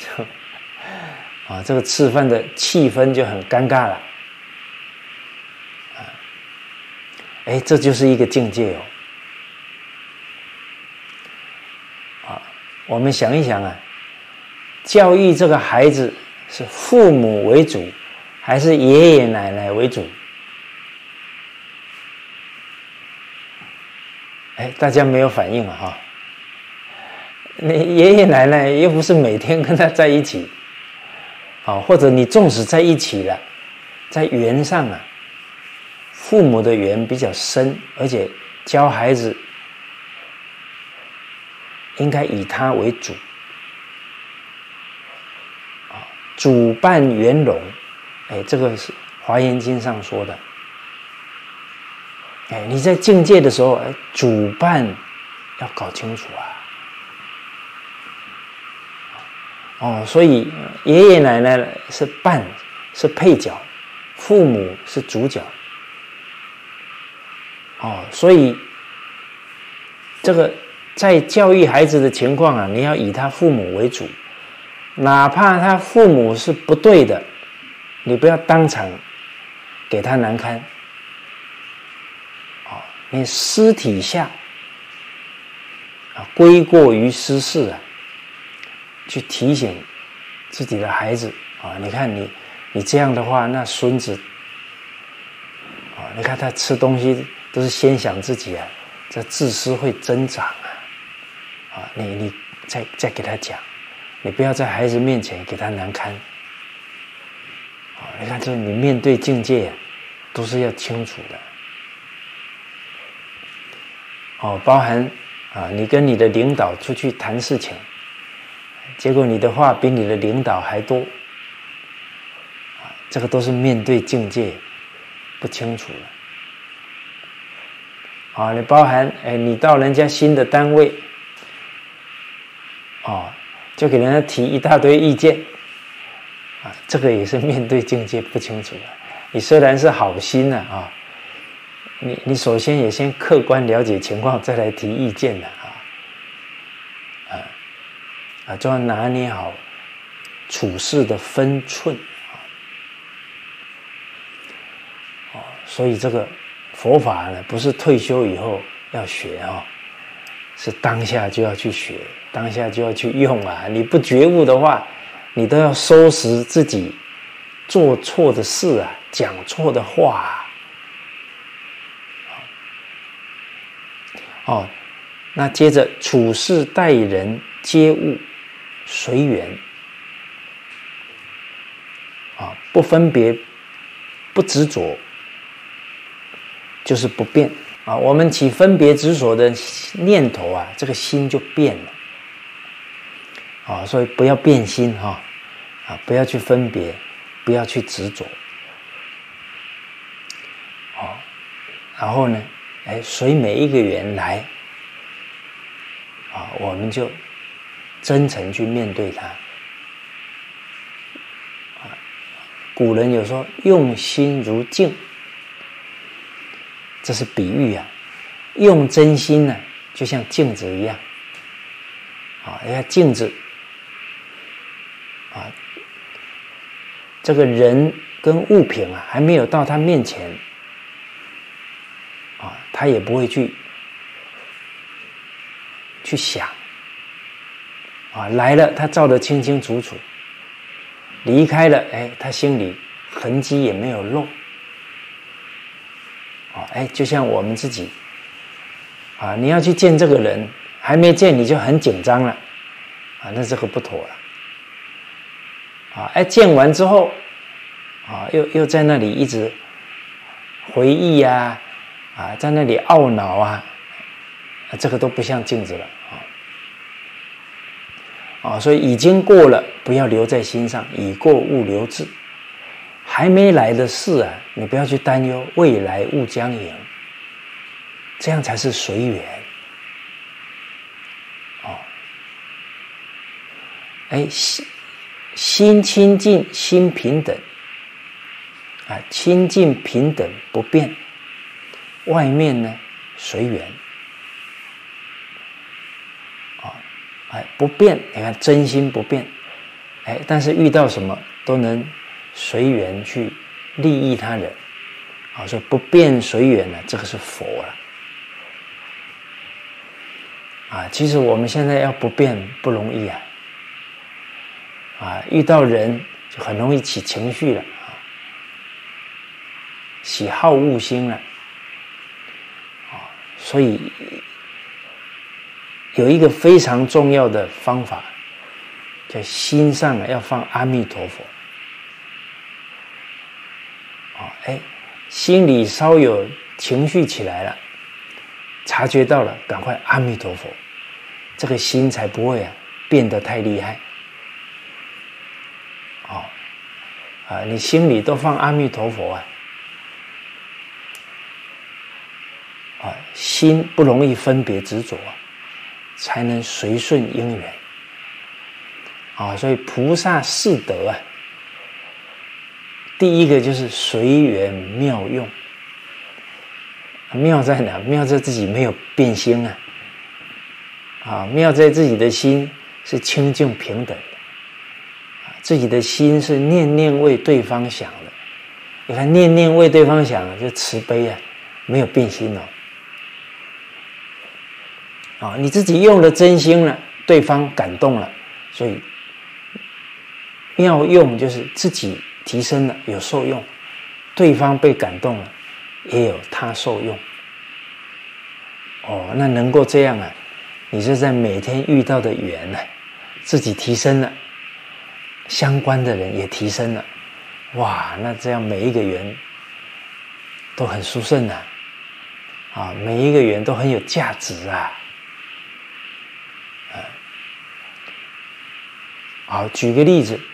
啊，这个吃饭的气氛就很尴尬了啊，哎，这就是一个境界哦。我们想一想啊，教育这个孩子是父母为主，还是爷爷奶奶为主？哎，大家没有反应了哈。你爷爷奶奶又不是每天跟他在一起，啊，或者你纵使在一起了，在缘上啊，父母的缘比较深，而且教孩子应该以他为主，啊，主办圆融，哎，这个是《华严经》上说的。哎，你在境界的时候，哎，主办要搞清楚啊。哦，所以爷爷奶奶是伴，是配角，父母是主角。哦，所以这个。在教育孩子的情况啊，你要以他父母为主，哪怕他父母是不对的，你不要当场给他难堪。哦，你私底下啊，归过于私事啊，去提醒自己的孩子啊，你看你你这样的话，那孙子啊，你看他吃东西都是先想自己啊，这自私会增长啊。啊，你你再再给他讲，你不要在孩子面前给他难堪。啊，你看这你面对境界，都是要清楚的。哦，包含啊，你跟你的领导出去谈事情，结果你的话比你的领导还多，啊，这个都是面对境界不清楚的。啊，你包含哎，你到人家新的单位。哦，就给人家提一大堆意见，啊，这个也是面对境界不清楚的。你虽然是好心的 啊, 啊，你你首先也先客观了解情况，再来提意见的啊，啊啊，就要拿捏好处事的分寸啊。哦，所以这个佛法呢，不是退休以后要学啊，是当下就要去学。当下就要去用啊！你不觉悟的话，你都要收拾自己做错的事啊，讲错的话啊。哦，那接着处事待人接物随缘啊，不分别，不执着，就是不变啊。我们起分别执着的念头啊，这个心就变了。啊、哦，所以不要变心哈，啊，不要去分别，不要去执着，哦，然后呢，哎，随每一个缘来，啊，我们就真诚去面对它。啊，古人有说用心如镜， 这是比喻啊。用真心呢，就像镜子一样，啊，你看镜子，啊，这个人跟物品啊，还没有到他面前，啊，他也不会去去想，啊，来了他照得清清楚楚，离开了，哎，他心里痕迹也没有漏，啊，哎，就像我们自己。啊，你要去见这个人，还没见你就很紧张了，啊，那这个不妥了。啊，哎，见完之后，啊，又又在那里一直回忆呀、啊，啊，在那里懊恼啊，啊，这个都不像镜子了，啊，啊，所以已经过了，不要留在心上，已过勿留滞。还没来的事啊，你不要去担忧，未来勿将迎。这样才是随缘，哦，哎，心心清净，心平等，啊，清净平等不变，外面呢随缘，啊，哎，不变，你看真心不变，哎，但是遇到什么都能随缘去利益他人，啊，所以不变随缘呢，这个是佛了。啊，其实我们现在要不变不容易啊！啊，遇到人就很容易起情绪了啊，起好恶心了啊，所以有一个非常重要的方法，叫心上啊要放阿弥陀佛。啊，哎，心里稍有情绪起来了。察觉到了，赶快阿弥陀佛，这个心才不会啊变得太厉害。哦，啊，你心里都放阿弥陀佛啊，啊，心不容易分别执着啊，才能随顺因缘。啊，所以菩萨四德啊，第一个就是随缘妙用。妙在哪？妙在自己没有变心啊！啊，妙在自己的心是清净平等的，啊，自己的心是念念为对方想的。你看，念念为对方想，就慈悲啊，没有变心哦。啊，你自己用了真心了，对方感动了，所以妙用就是自己提升了，有受用，对方被感动了。也有他受用，哦，那能够这样啊，你是在每天遇到的缘呢、啊，自己提升了，相关的人也提升了，哇，那这样每一个缘都很殊胜啊，啊，每一个缘都很有价值啊，啊，好，举个例子，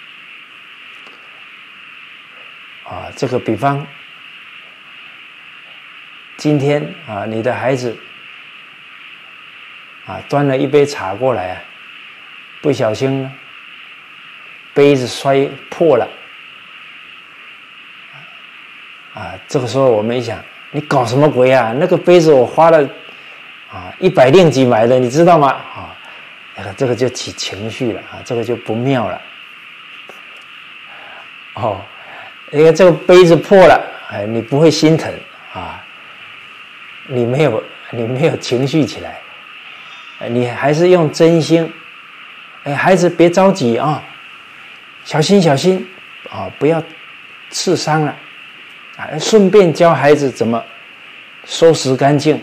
啊，这个比方。今天啊，你的孩子啊端了一杯茶过来啊，不小心呢，杯子摔破了啊。这个时候我们一想，你搞什么鬼啊？那个杯子我花了啊一百令吉买的，你知道吗？啊，这个就起情绪了啊，这个就不妙了。哦，因为这个杯子破了，哎，你不会心疼啊。你没有，你没有情绪起来，你还是用真心。哎，孩子别着急啊，小心小心啊，不要刺伤了啊。顺便教孩子怎么收拾干净，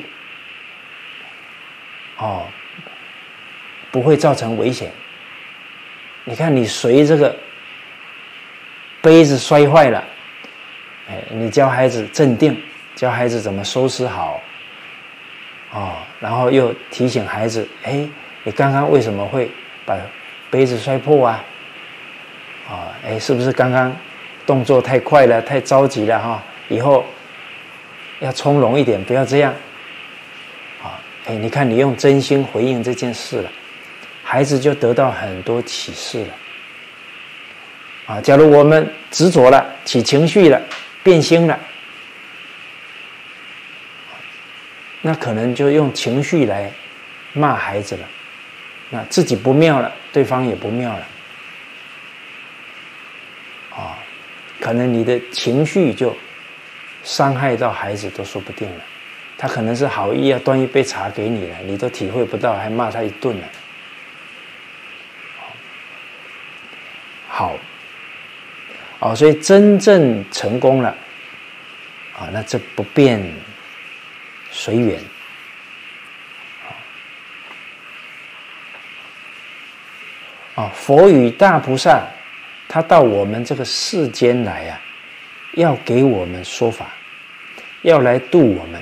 哦，不会造成危险。你看，你随这个杯子摔坏了，哎，你教孩子镇定，教孩子怎么收拾好。哦，然后又提醒孩子，哎，你刚刚为什么会把杯子摔破啊？啊，哎，是不是刚刚动作太快了，太着急了哈？以后要从容一点，不要这样。啊，哎，你看你用真心回应这件事了，孩子就得到很多启示了。啊，假如我们执着了，起情绪了，变心了。 那可能就用情绪来骂孩子了，那自己不妙了，对方也不妙了，啊、哦，可能你的情绪就伤害到孩子都说不定了。他可能是好意要端一杯茶给你了，你都体会不到，还骂他一顿了。好，哦，所以真正成功了，啊，那这不变随缘。啊，佛与大菩萨，他到我们这个世间来啊，要给我们说法，要来度我们。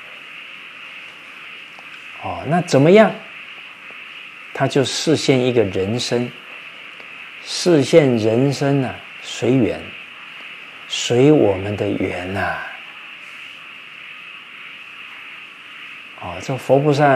哦，那怎么样？他就示现一个人身，示现人身啊，随缘，随我们的缘呐、啊。哦，这佛菩萨，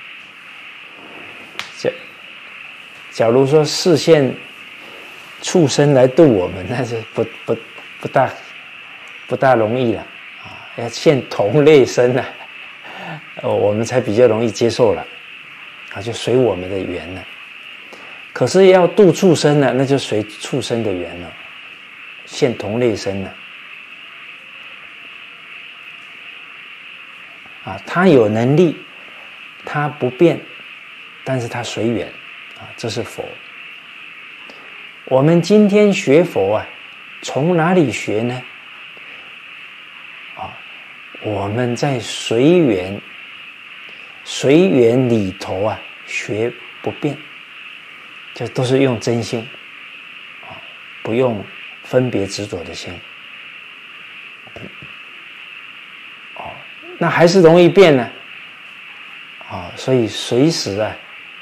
假假如说示现畜生来度我们，那是不不不大不大容易了啊！要现同类身啊。哦，我们才比较容易接受了，啊，就随我们的缘了。可是要度畜生呢，那就随畜生的缘了，现同类身了。啊，他有能力，他不变，但是他随缘，啊，这是佛。我们今天学佛啊，从哪里学呢？啊，我们在随缘。随缘里头啊，学不变，这都是用真心，啊，不用分别执着的心。哦，那还是容易变呢，啊，所以随时啊，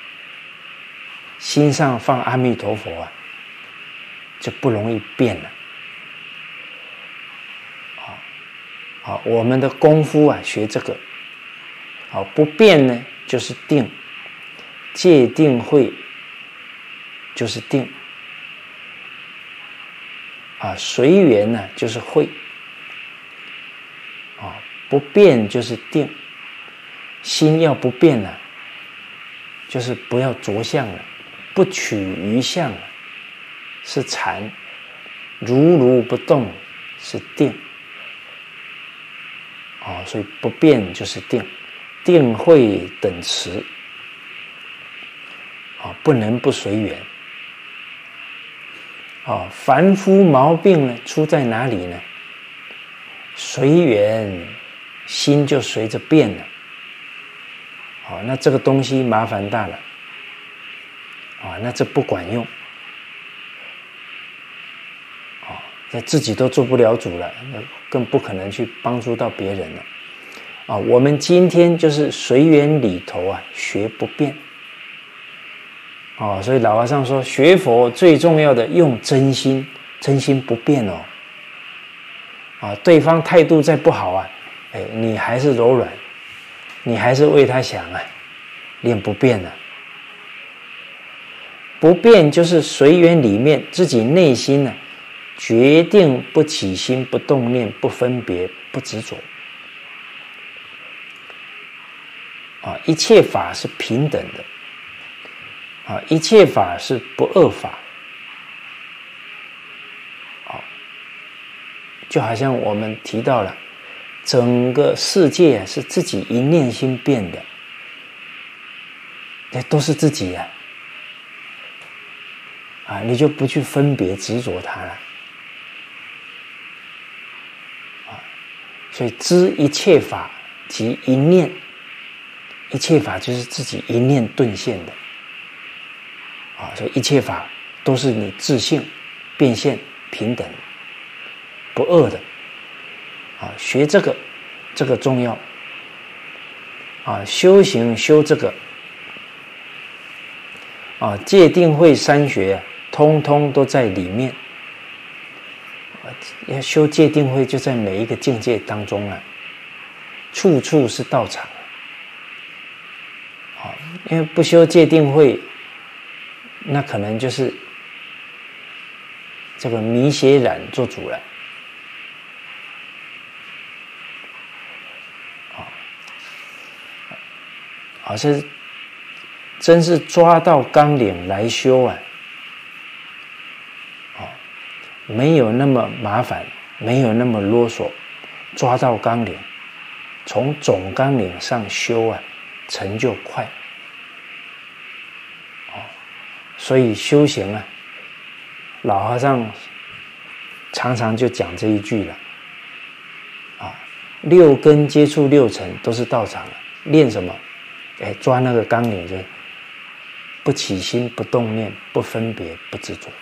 心上放阿弥陀佛啊，就不容易变了。啊，啊，我们的功夫啊，学这个。好，不变呢就是定，戒定慧就是定，啊，随缘呢就是慧，啊，不变就是定，心要不变了，就是不要着相了，不取于相了，是禅，如如不动是定，啊，所以不变就是定。定慧等持，啊，不能不随缘。啊，凡夫毛病呢，出在哪里呢？随缘，心就随着变了。啊，那这个东西麻烦大了。啊，那这不管用。啊，那自己都做不了主了，那更不可能去帮助到别人了。啊，我们今天就是随缘里头啊，学不变。哦，所以老和尚说，学佛最重要的用真心，真心不变哦。啊，对方态度再不好啊，哎，你还是柔软，你还是为他想啊，练不变啊。不变就是随缘里面自己内心呢、啊，决定不起心、不动念、不分别、不执着。啊，一切法是平等的，啊，一切法是不二法，啊，就好像我们提到了，整个世界是自己一念心变的，这都是自己呀，啊，你就不去分别执着它了，啊，所以知一切法即一念。一切法就是自己一念顿现的，啊，所以一切法都是你自性变现平等不二的，啊，学这个这个重要，啊，修行修这个，啊，戒定慧三学通通都在里面，啊，要修戒定慧就在每一个境界当中啊，处处是道场。因为不修戒定慧，那可能就是这个迷邪染做主了。 好像真是抓到纲领来修啊，哦，没有那么麻烦，没有那么啰嗦，抓到纲领，从总纲领上修啊，成就快。哦，所以修行啊，老和尚常常就讲这一句了。啊，六根接触六尘都是道场了，练什么？哎，抓那个纲领，就是不起心、不动念、不分别、不执着。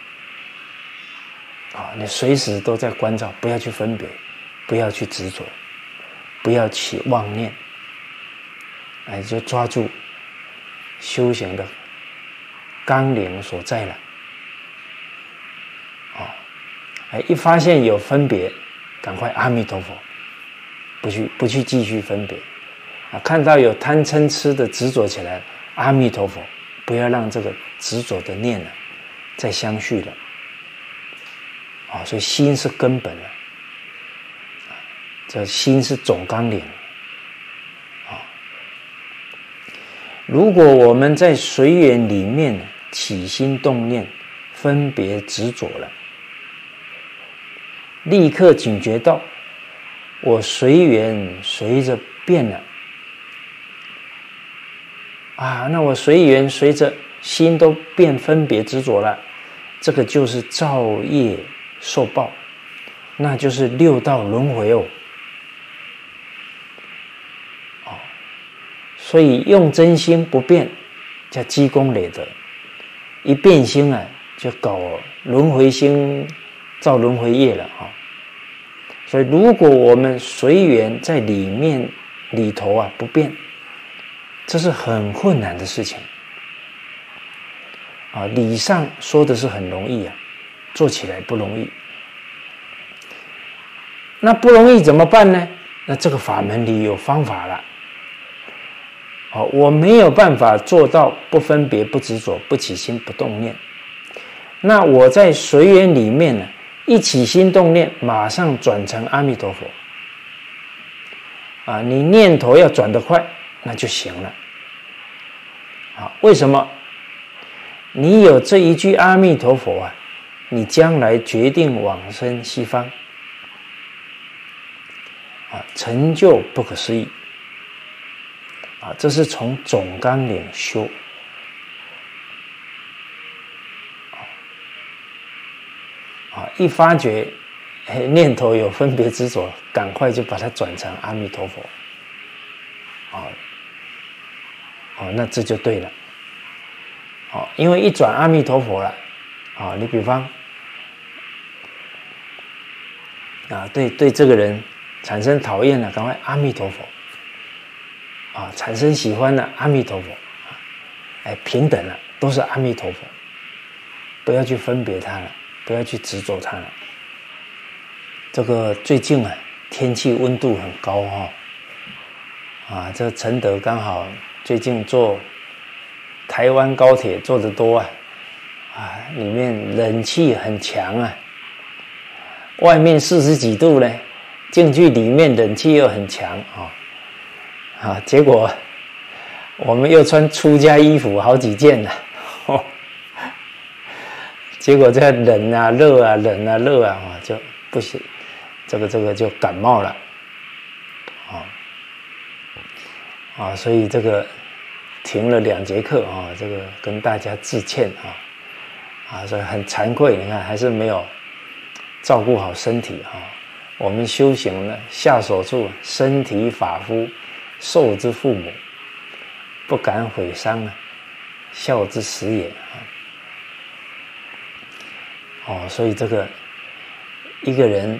啊，你随时都在关照，不要去分别，不要去执着，不要起妄念。哎，就抓住修行的纲领所在了。啊，哎，一发现有分别，赶快阿弥陀佛，不去不去继续分别。啊，看到有贪嗔痴的执着起来，阿弥陀佛，不要让这个执着的念呢再相续了。啊，所以心是根本了，这心是总纲领。啊，如果我们在随缘里面起心动念、分别执着了，立刻警觉到，我随缘随着变了。啊，那我随缘随着心都变分别执着了，这个就是造业受报，那就是六道轮回哦。哦，所以用真心不变，叫积功累德；一变心啊，就搞轮回心，造轮回业了啊。所以，如果我们随缘在里面里头啊不变，这是很困难的事情啊！理上说的是很容易啊，做起来不容易。那不容易怎么办呢？那这个法门里有方法了。哦，我没有办法做到不分别、不执着、不起心、不动念。那我在随缘里面呢，一起心动念，马上转成阿弥陀佛。啊，你念头要转得快，那就行了。啊，为什么？你有这一句阿弥陀佛啊，你将来决定往生西方，啊，成就不可思议。啊，这是从总纲领修。啊，一发觉念头有分别执着，赶快就把它转成阿弥陀佛。啊，哦，那这就对了。哦，因为一转阿弥陀佛了，啊，你比方啊，对对这个人产生讨厌了，赶快阿弥陀佛。啊，产生喜欢了，阿弥陀佛。哎，平等了，都是阿弥陀佛，不要去分别它了，不要去执着它了。这个最近啊，天气温度很高哈、哦，啊，这承德刚好最近坐台湾高铁坐得多啊，啊，里面冷气很强啊，外面四十几度呢，进去里面冷气又很强啊、哦，啊，结果我们又穿出家衣服好几件了、啊哦，结果这冷啊热啊冷啊热啊，啊就不行，这个这个就感冒了，啊啊，所以这个停了两节课啊，这个跟大家致歉啊啊，所以很惭愧，你看还是没有照顾好身体啊。我们修行呢，下手处身体发肤受之父母，不敢毁伤啊，孝之始也啊。哦，所以这个一个人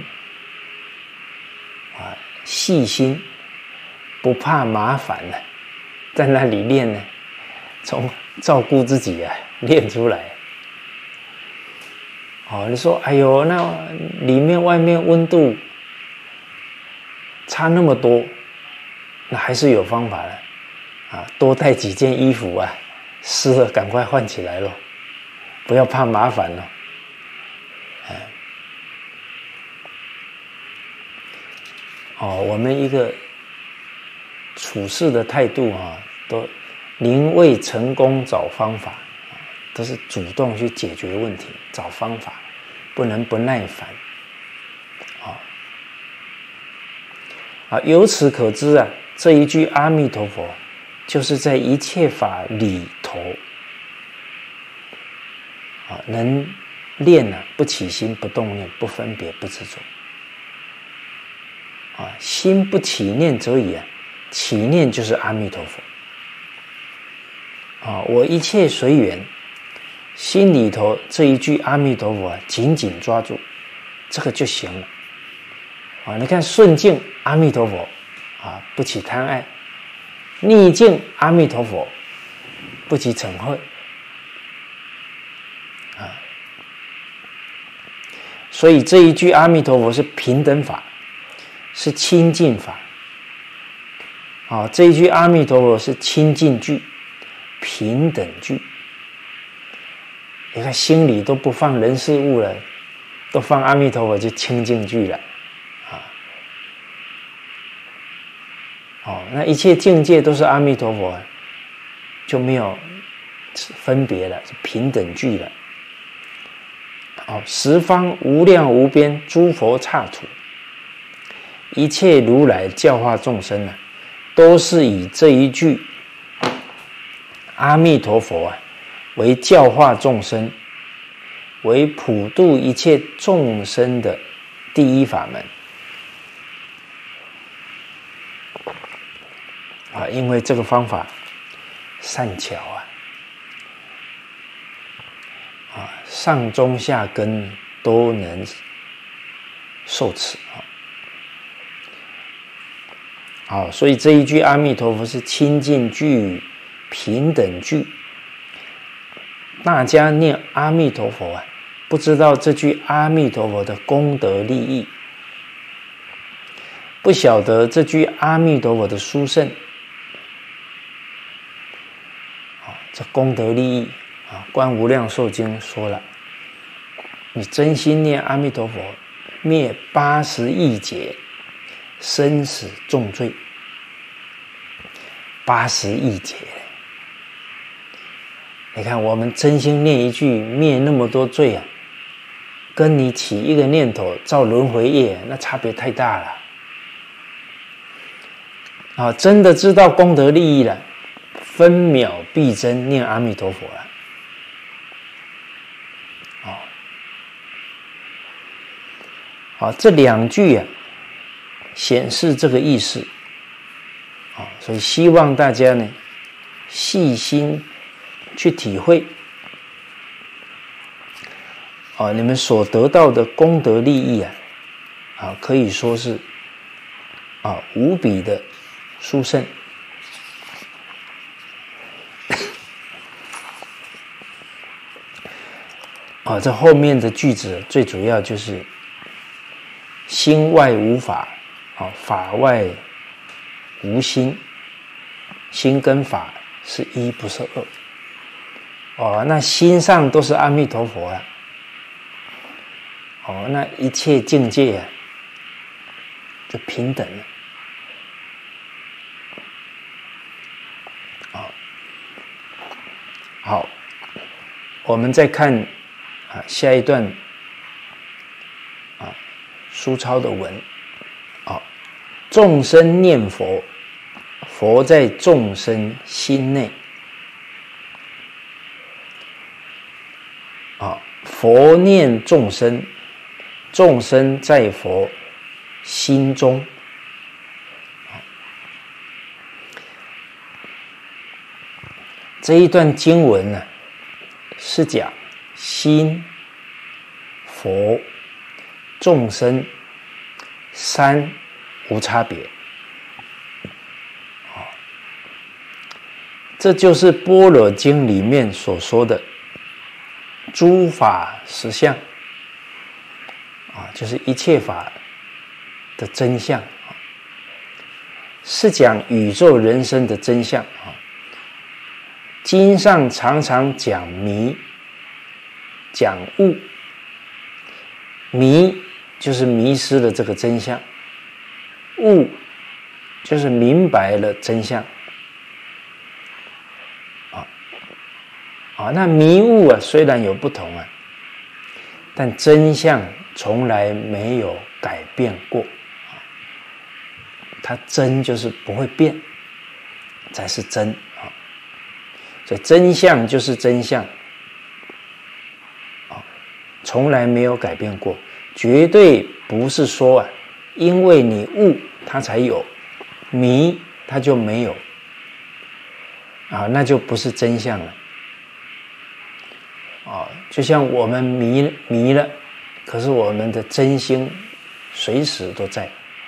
啊，细心不怕麻烦呢、啊，在那里练呢，从照顾自己啊练出来。哦，你说，哎呦，那里面外面温度差那么多，那还是有方法的啊，多带几件衣服啊，湿了赶快换起来咯，不要怕麻烦咯。哎，哦，我们一个处事的态度啊， 都宁为成功找方法，都是主动去解决问题，找方法，不能不耐烦。啊啊，由此可知啊，这一句阿弥陀佛，就是在一切法里头啊，能练啊，不起心，不动念，不分别，不执着。啊，心不起念则已啊，起念就是阿弥陀佛。啊，我一切随缘，心里头这一句阿弥陀佛啊，紧紧抓住，这个就行了。啊，你看顺境阿弥陀佛，啊，不起贪爱；逆境阿弥陀佛，不起嗔恚。啊，所以这一句阿弥陀佛是平等法，是清净法。啊，这一句阿弥陀佛是清净句、平等句。你看心里都不放人事物了，都放阿弥陀佛就清净句了。哦，那一切境界都是阿弥陀佛，就没有分别了，是平等句了。哦，十方无量无边诸佛刹土，一切如来教化众生啊，都是以这一句阿弥陀佛啊为教化众生，为普度一切众生的第一法门。啊，因为这个方法善巧啊，啊，上中下根都能受持啊。好，所以这一句阿弥陀佛是清净句、平等句。大家念阿弥陀佛啊，不知道这句阿弥陀佛的功德利益，不晓得这句阿弥陀佛的殊胜。这功德利益啊，《观无量寿经》说了，你真心念阿弥陀佛，灭八十亿劫生死重罪。八十亿劫，你看我们真心念一句，灭那么多罪啊，跟你起一个念头造轮回业，那差别太大了。啊，真的知道功德利益了，分秒必争，念阿弥陀佛了。哦，好，这两句啊，显示这个意思。啊，所以希望大家呢，细心去体会。啊，你们所得到的功德利益啊，啊，可以说是啊无比的殊胜。啊，这后面的句子最主要就是心外无法，啊，法外无心，心跟法是一，不是二。哦，那心上都是阿弥陀佛了。哦，那一切境界啊，就平等了。好，好，我们再看啊下一段啊书抄的文。啊，众生念佛，佛在众生心内。啊，佛念众生，众生在佛心中。这一段经文呢，是讲心、佛、众生三无差别。这就是《般若经》里面所说的诸法实相啊，就是一切法的真相，是讲宇宙人生的真相啊。经上常常讲迷，讲悟。迷就是迷失了这个真相，悟就是明白了真相。 啊，那迷悟啊，虽然有不同啊，但真相从来没有改变过。它真就是不会变，才是真啊。所以真相就是真相啊，从来没有改变过，绝对不是说啊，因为你悟它才有，迷它就没有啊，那就不是真相了啊。就像我们迷迷了，可是我们的真心随时都在。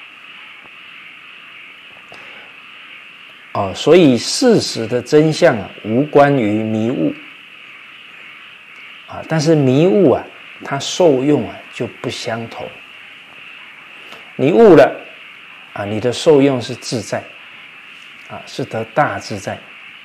哦，所以事实的真相啊，无关于迷悟啊，但是迷悟啊，它受用啊就不相同。你悟了啊，你的受用是自在啊，是得大自在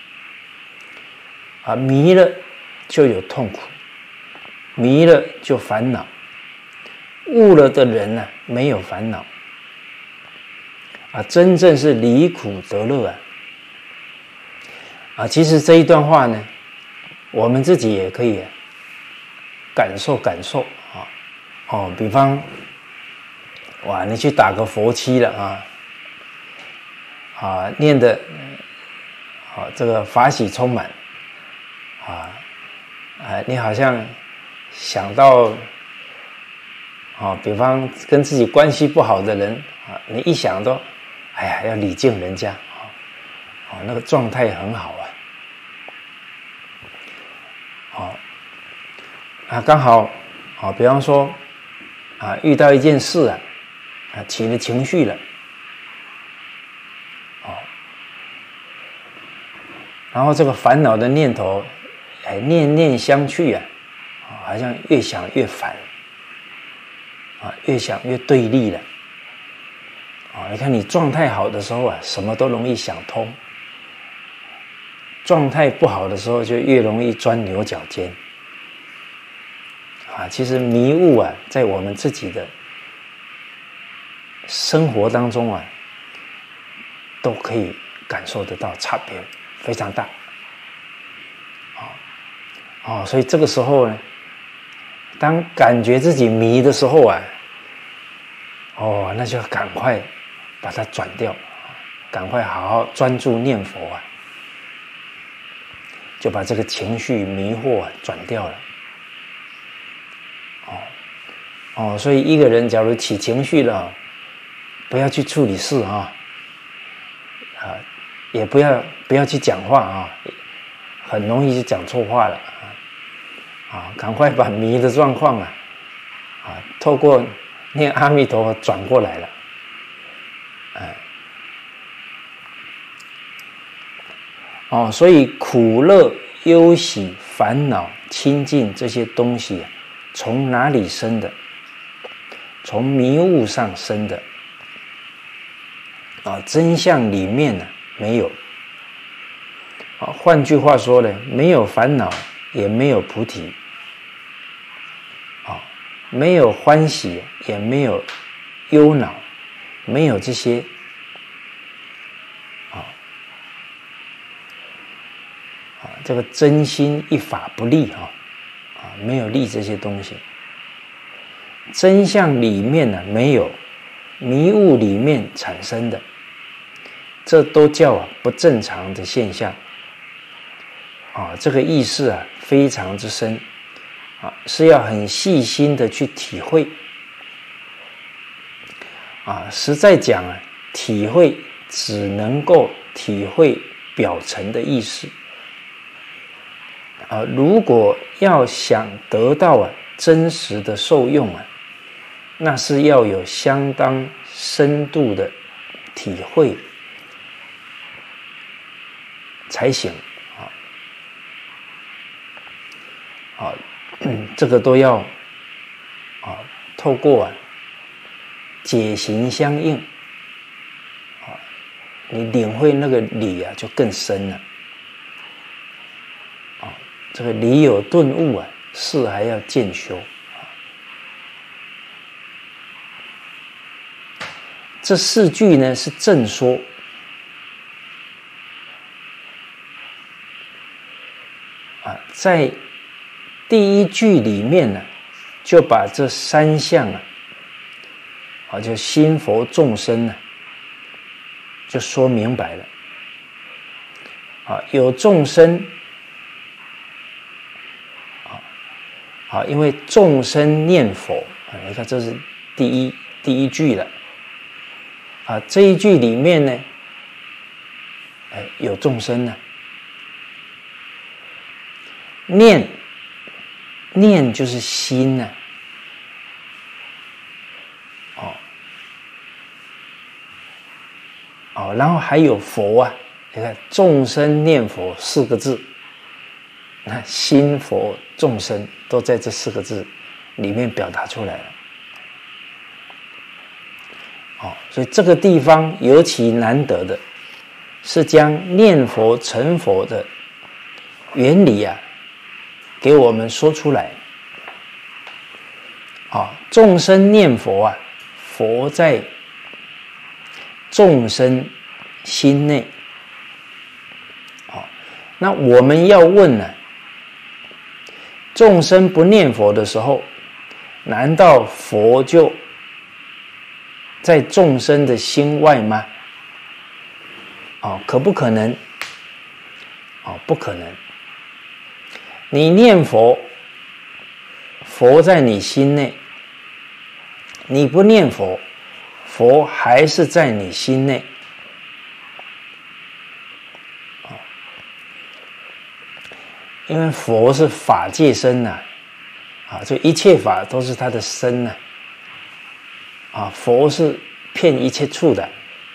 啊，迷了就有痛苦，迷了就烦恼。悟了的人呢、啊，没有烦恼啊，真正是离苦得乐啊。啊，其实这一段话呢，我们自己也可以感受感受啊。哦，比方，哇，你去打个佛七了啊，啊，念的，啊，这个法喜充满，啊，啊，你好像想到，啊，比方跟自己关系不好的人啊，你一想到，哎呀，要礼敬人家。哦，那个状态很好啊，哦，啊，刚好，啊，比方说，啊，遇到一件事啊，啊，起了情绪了，哦，然后这个烦恼的念头，哎，念念相去啊，啊，好像越想越烦，啊，越想越对立了，啊，你看你状态好的时候啊，什么都容易想通。状态不好的时候，就越容易钻牛角尖啊！其实迷悟啊，在我们自己的生活当中啊，都可以感受得到差别非常大啊！哦，所以这个时候呢，当感觉自己迷的时候啊，哦，那就要赶快把它转掉，赶快好好专注念佛啊！就把这个情绪迷惑转掉了，哦哦，所以一个人假如起情绪了，不要去处理事啊，啊，也不要不要去讲话啊，很容易就讲错话了啊，啊，赶快把迷的状况啊，啊，透过念阿弥陀佛转过来了，哎。哦，所以苦乐、忧喜、烦恼、清净这些东西，从哪里生的？从迷悟上生的。啊，真相里面呢没有。啊，换句话说呢，没有烦恼，也没有菩提。啊，没有欢喜，也没有忧恼，没有这些。这个真心一法不立哈，啊，没有立这些东西。真相里面呢没有，迷悟里面产生的，这都叫啊不正常的现象。啊，这个意思啊非常之深，啊，是要很细心的去体会。啊，实在讲啊，体会只能够体会表层的意思。啊，如果要想得到啊真实的受用啊，那是要有相当深度的体会才行啊。啊，这个都要啊透过啊解行相应啊，你领会那个理啊就更深了。这个理有顿悟啊，事还要渐修。这四句呢是正说， 啊，在第一句里面呢，就把这三项啊，啊，就心佛众生呢，就说明白了。啊，有众生，啊，啊，因为众生念佛啊，你看这是第一第一句了。啊，这一句里面呢，哎，有众生呢。念，念就是心呢、啊，哦，哦，然后还有佛啊，你看众生念佛四个字，那心佛众生都在这四个字里面表达出来了。哦，所以这个地方尤其难得的是将念佛成佛的原理啊，给我们说出来。啊，众生念佛啊，佛在众生心内。啊，那我们要问呢、啊，众生不念佛的时候，难道佛就在众生的心外吗？哦，可不可能？哦，不可能。你念佛，佛在你心内；你不念佛，佛还是在你心内。哦，因为佛是法界身呐、啊，啊，就一切法都是他的身呐、啊，啊，佛是遍一切处的。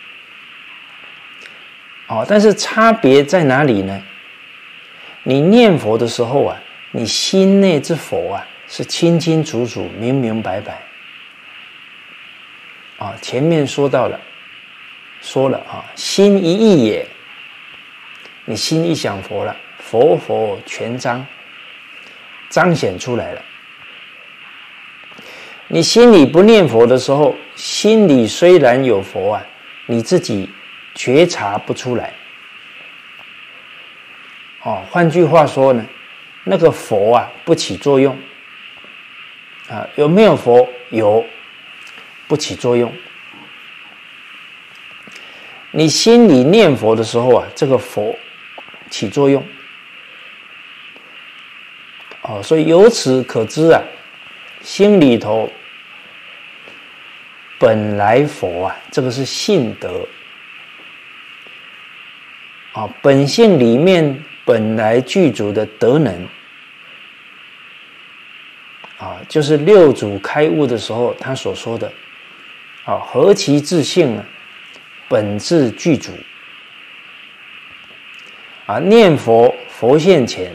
哦，但是差别在哪里呢？你念佛的时候啊，你心内之佛啊，是清清楚楚、明明白白。啊，前面说到了，说了啊，心一意也。你心一想佛了，佛佛全彰，彰显出来了。你心里不念佛的时候，心里虽然有佛啊，你自己觉察不出来。哦，换句话说呢，那个佛啊不起作用。啊，有没有佛？有，不起作用。你心里念佛的时候啊，这个佛起作用。哦，所以由此可知啊，心里头本来佛啊，这个是性德。啊，本性里面本来具足的德能，啊，就是六祖开悟的时候他所说的，啊，何其自性呢？本自具足。啊，念佛佛现前，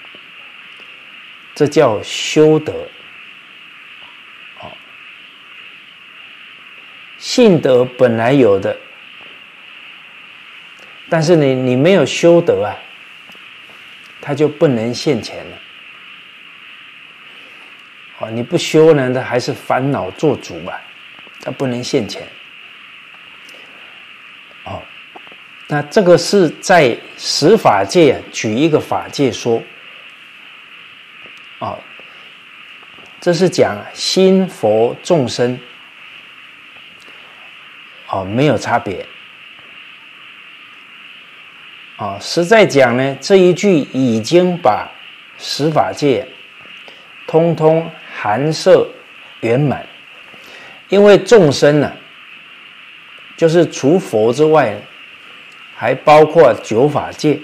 这叫修德。啊，性德本来有的。但是你你没有修德啊，他就不能现前了。哦，你不修呢，他还是烦恼做主吧，他不能现前。哦，那这个是在十法界、啊、举一个法界说。哦，这是讲心佛众生，哦，没有差别。啊，实在讲呢，这一句已经把十法界通通含摄圆满，因为众生呢、啊，就是除佛之外，还包括九法界，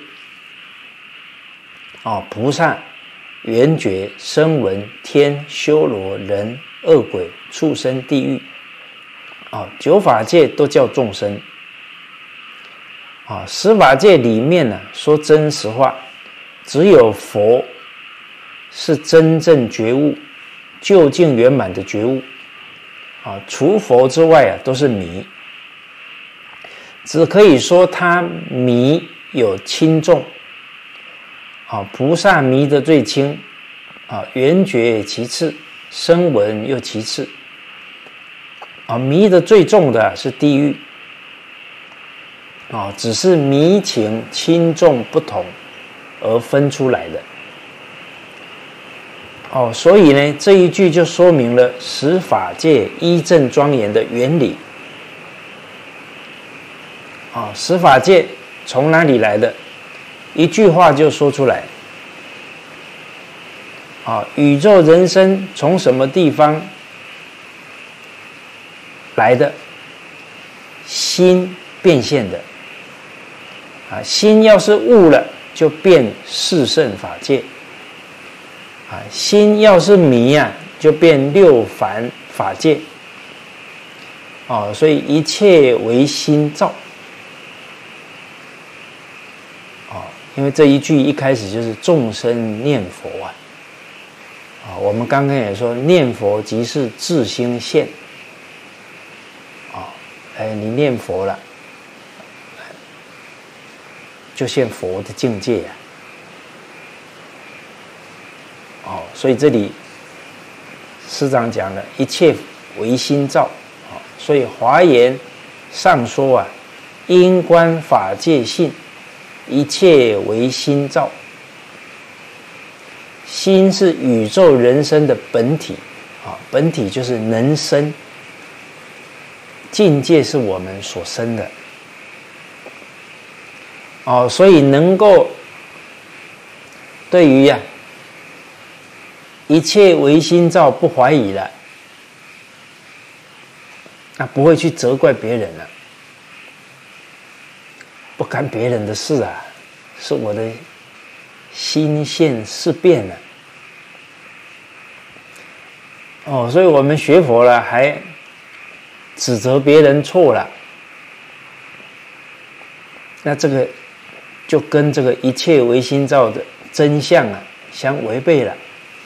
啊，菩萨、缘觉、声闻、天、修罗、人、恶鬼、畜生、地狱，啊，九法界都叫众生。啊，十法界里面呢，说真实话，只有佛是真正觉悟、究竟圆满的觉悟。啊，除佛之外啊，都是迷。只可以说他迷有轻重。啊，菩萨迷得最轻，啊，缘觉其次，声闻又其次。啊，迷得最重的是地狱。哦，只是迷情轻重不同而分出来的。 哦，所以呢，这一句就说明了十法界依正庄严的原理。啊、哦，十法界从哪里来的？一句话就说出来。啊、哦，宇宙人生从什么地方来的？心变现的。啊，心要是悟了，就变四圣法界。啊，心要是迷啊，就变六凡法界。哦，所以一切为心造。哦，因为这一句一开始就是众生念佛啊。啊，我们刚刚也说，念佛即是自心现。啊，哎，你念佛了，就现佛的境界啊。哦，所以这里师长讲了，一切为心造。哦，所以华严上说啊，因观法界性，一切为心造。心是宇宙人生的本体，啊，本体就是能生，境界是我们所生的。哦，所以能够对于呀、啊。一切唯心造不怀疑了，那不会去责怪别人了，不干别人的事啊，是我的心现事变了。哦，所以我们学佛了，还指责别人错了，那这个就跟这个一切唯心造的真相啊相违背了。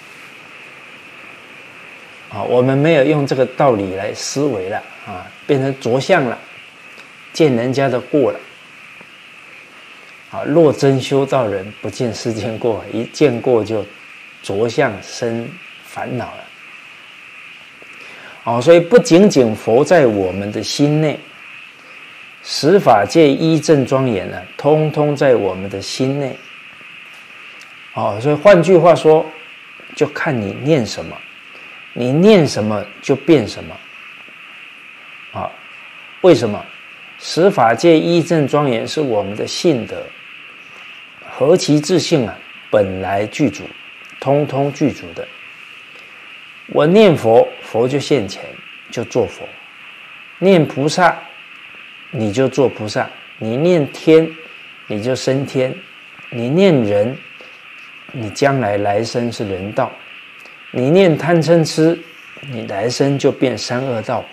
啊，我们没有用这个道理来思维了啊，变成着相了，见人家的过了。啊，若真修道人，不见世间过，一见过就着相生烦恼了。哦，所以不仅仅佛在我们的心内，十法界依正庄严呢，通通在我们的心内。哦，所以换句话说，就看你念什么。你念什么就变什么，啊？为什么？十法界依正庄严是我们的性德，何其自性啊！本来具足，通通具足的。我念佛，佛就现前，就做佛；念菩萨，你就做菩萨；你念天，你就升天；你念人，你将来来生是人道。你念贪嗔痴，你来生就变三恶道。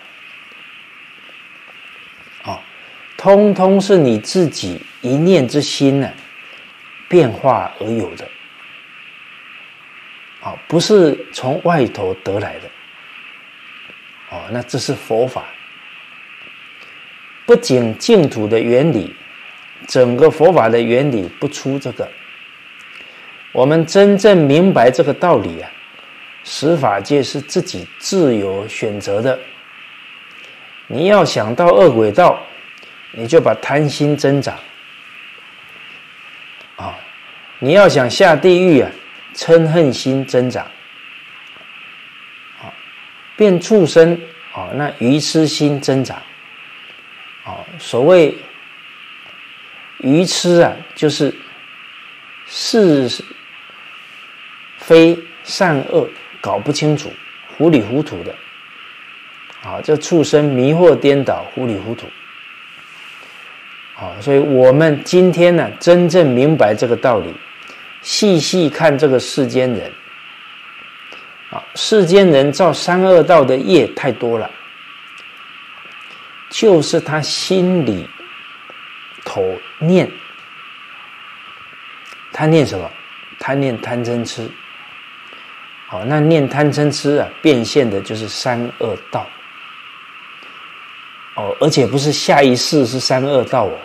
哦，通通是你自己一念之心呢、啊，变化而有的。哦，不是从外头得来的。哦，那这是佛法。不仅净土的原理，整个佛法的原理不出这个。我们真正明白这个道理啊。十法界是自己自由选择的，你要想到恶鬼道，你就把贪心增长；啊、哦，你要想下地狱啊，嗔恨心增长；啊、哦，变畜生啊、哦，那愚痴心增长；啊、哦，所谓愚痴啊，就是是非善恶。搞不清楚，糊里糊涂的，啊，这畜生迷惑颠倒，糊里糊涂，啊，所以我们今天呢，真正明白这个道理，细细看这个世间人，啊，世间人造三恶道的业太多了，就是他心里头念，他念什么？他念贪嗔痴。好，那念贪嗔痴啊，变现的就是三恶道。哦，而且不是下一世是三恶道哦。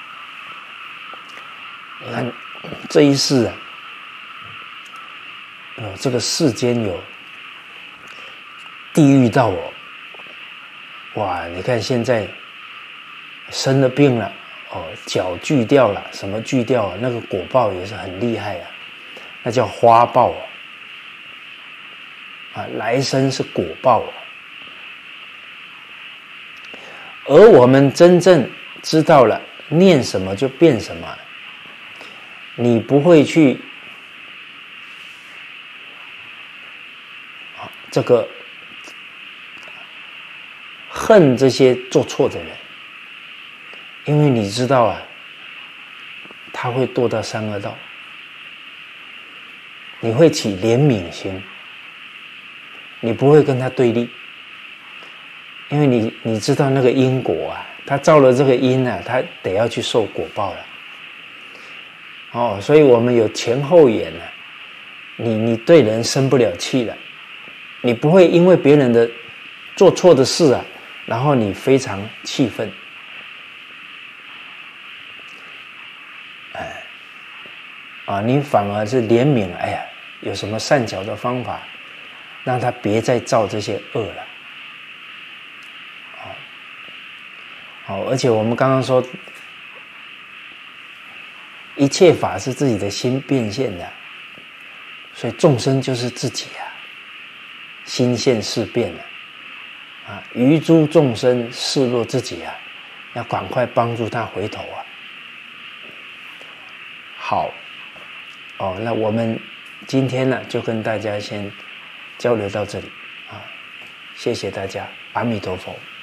你看这一世啊，哦，这个世间有地狱道哦。哇，你看现在生了病了，哦，脚锯掉了，什么锯掉啊？那个果报也是很厉害啊，那叫花报哦。 啊，来生是果报啊。而我们真正知道了念什么就变什么，你不会去啊这个恨这些做错的人，因为你知道啊，他会堕到三恶道，你会起怜悯心，你不会跟他对立。因为你你知道那个因果啊，他造了这个因啊，他得要去受果报了。哦，所以我们有前后眼啊，你你对人生不了气了，你不会因为别人的做错的事啊，然后你非常气愤。哎，啊，你反而是怜悯，哎呀，有什么善巧的方法，让他别再造这些恶了。好，而且我们刚刚说，一切法是自己的心变现的，所以众生就是自己啊，心现事变了啊，于诸众生视若自己啊，要赶快帮助他回头啊。好，哦，那我们今天呢，就跟大家先交流到这里啊，谢谢大家，阿弥陀佛。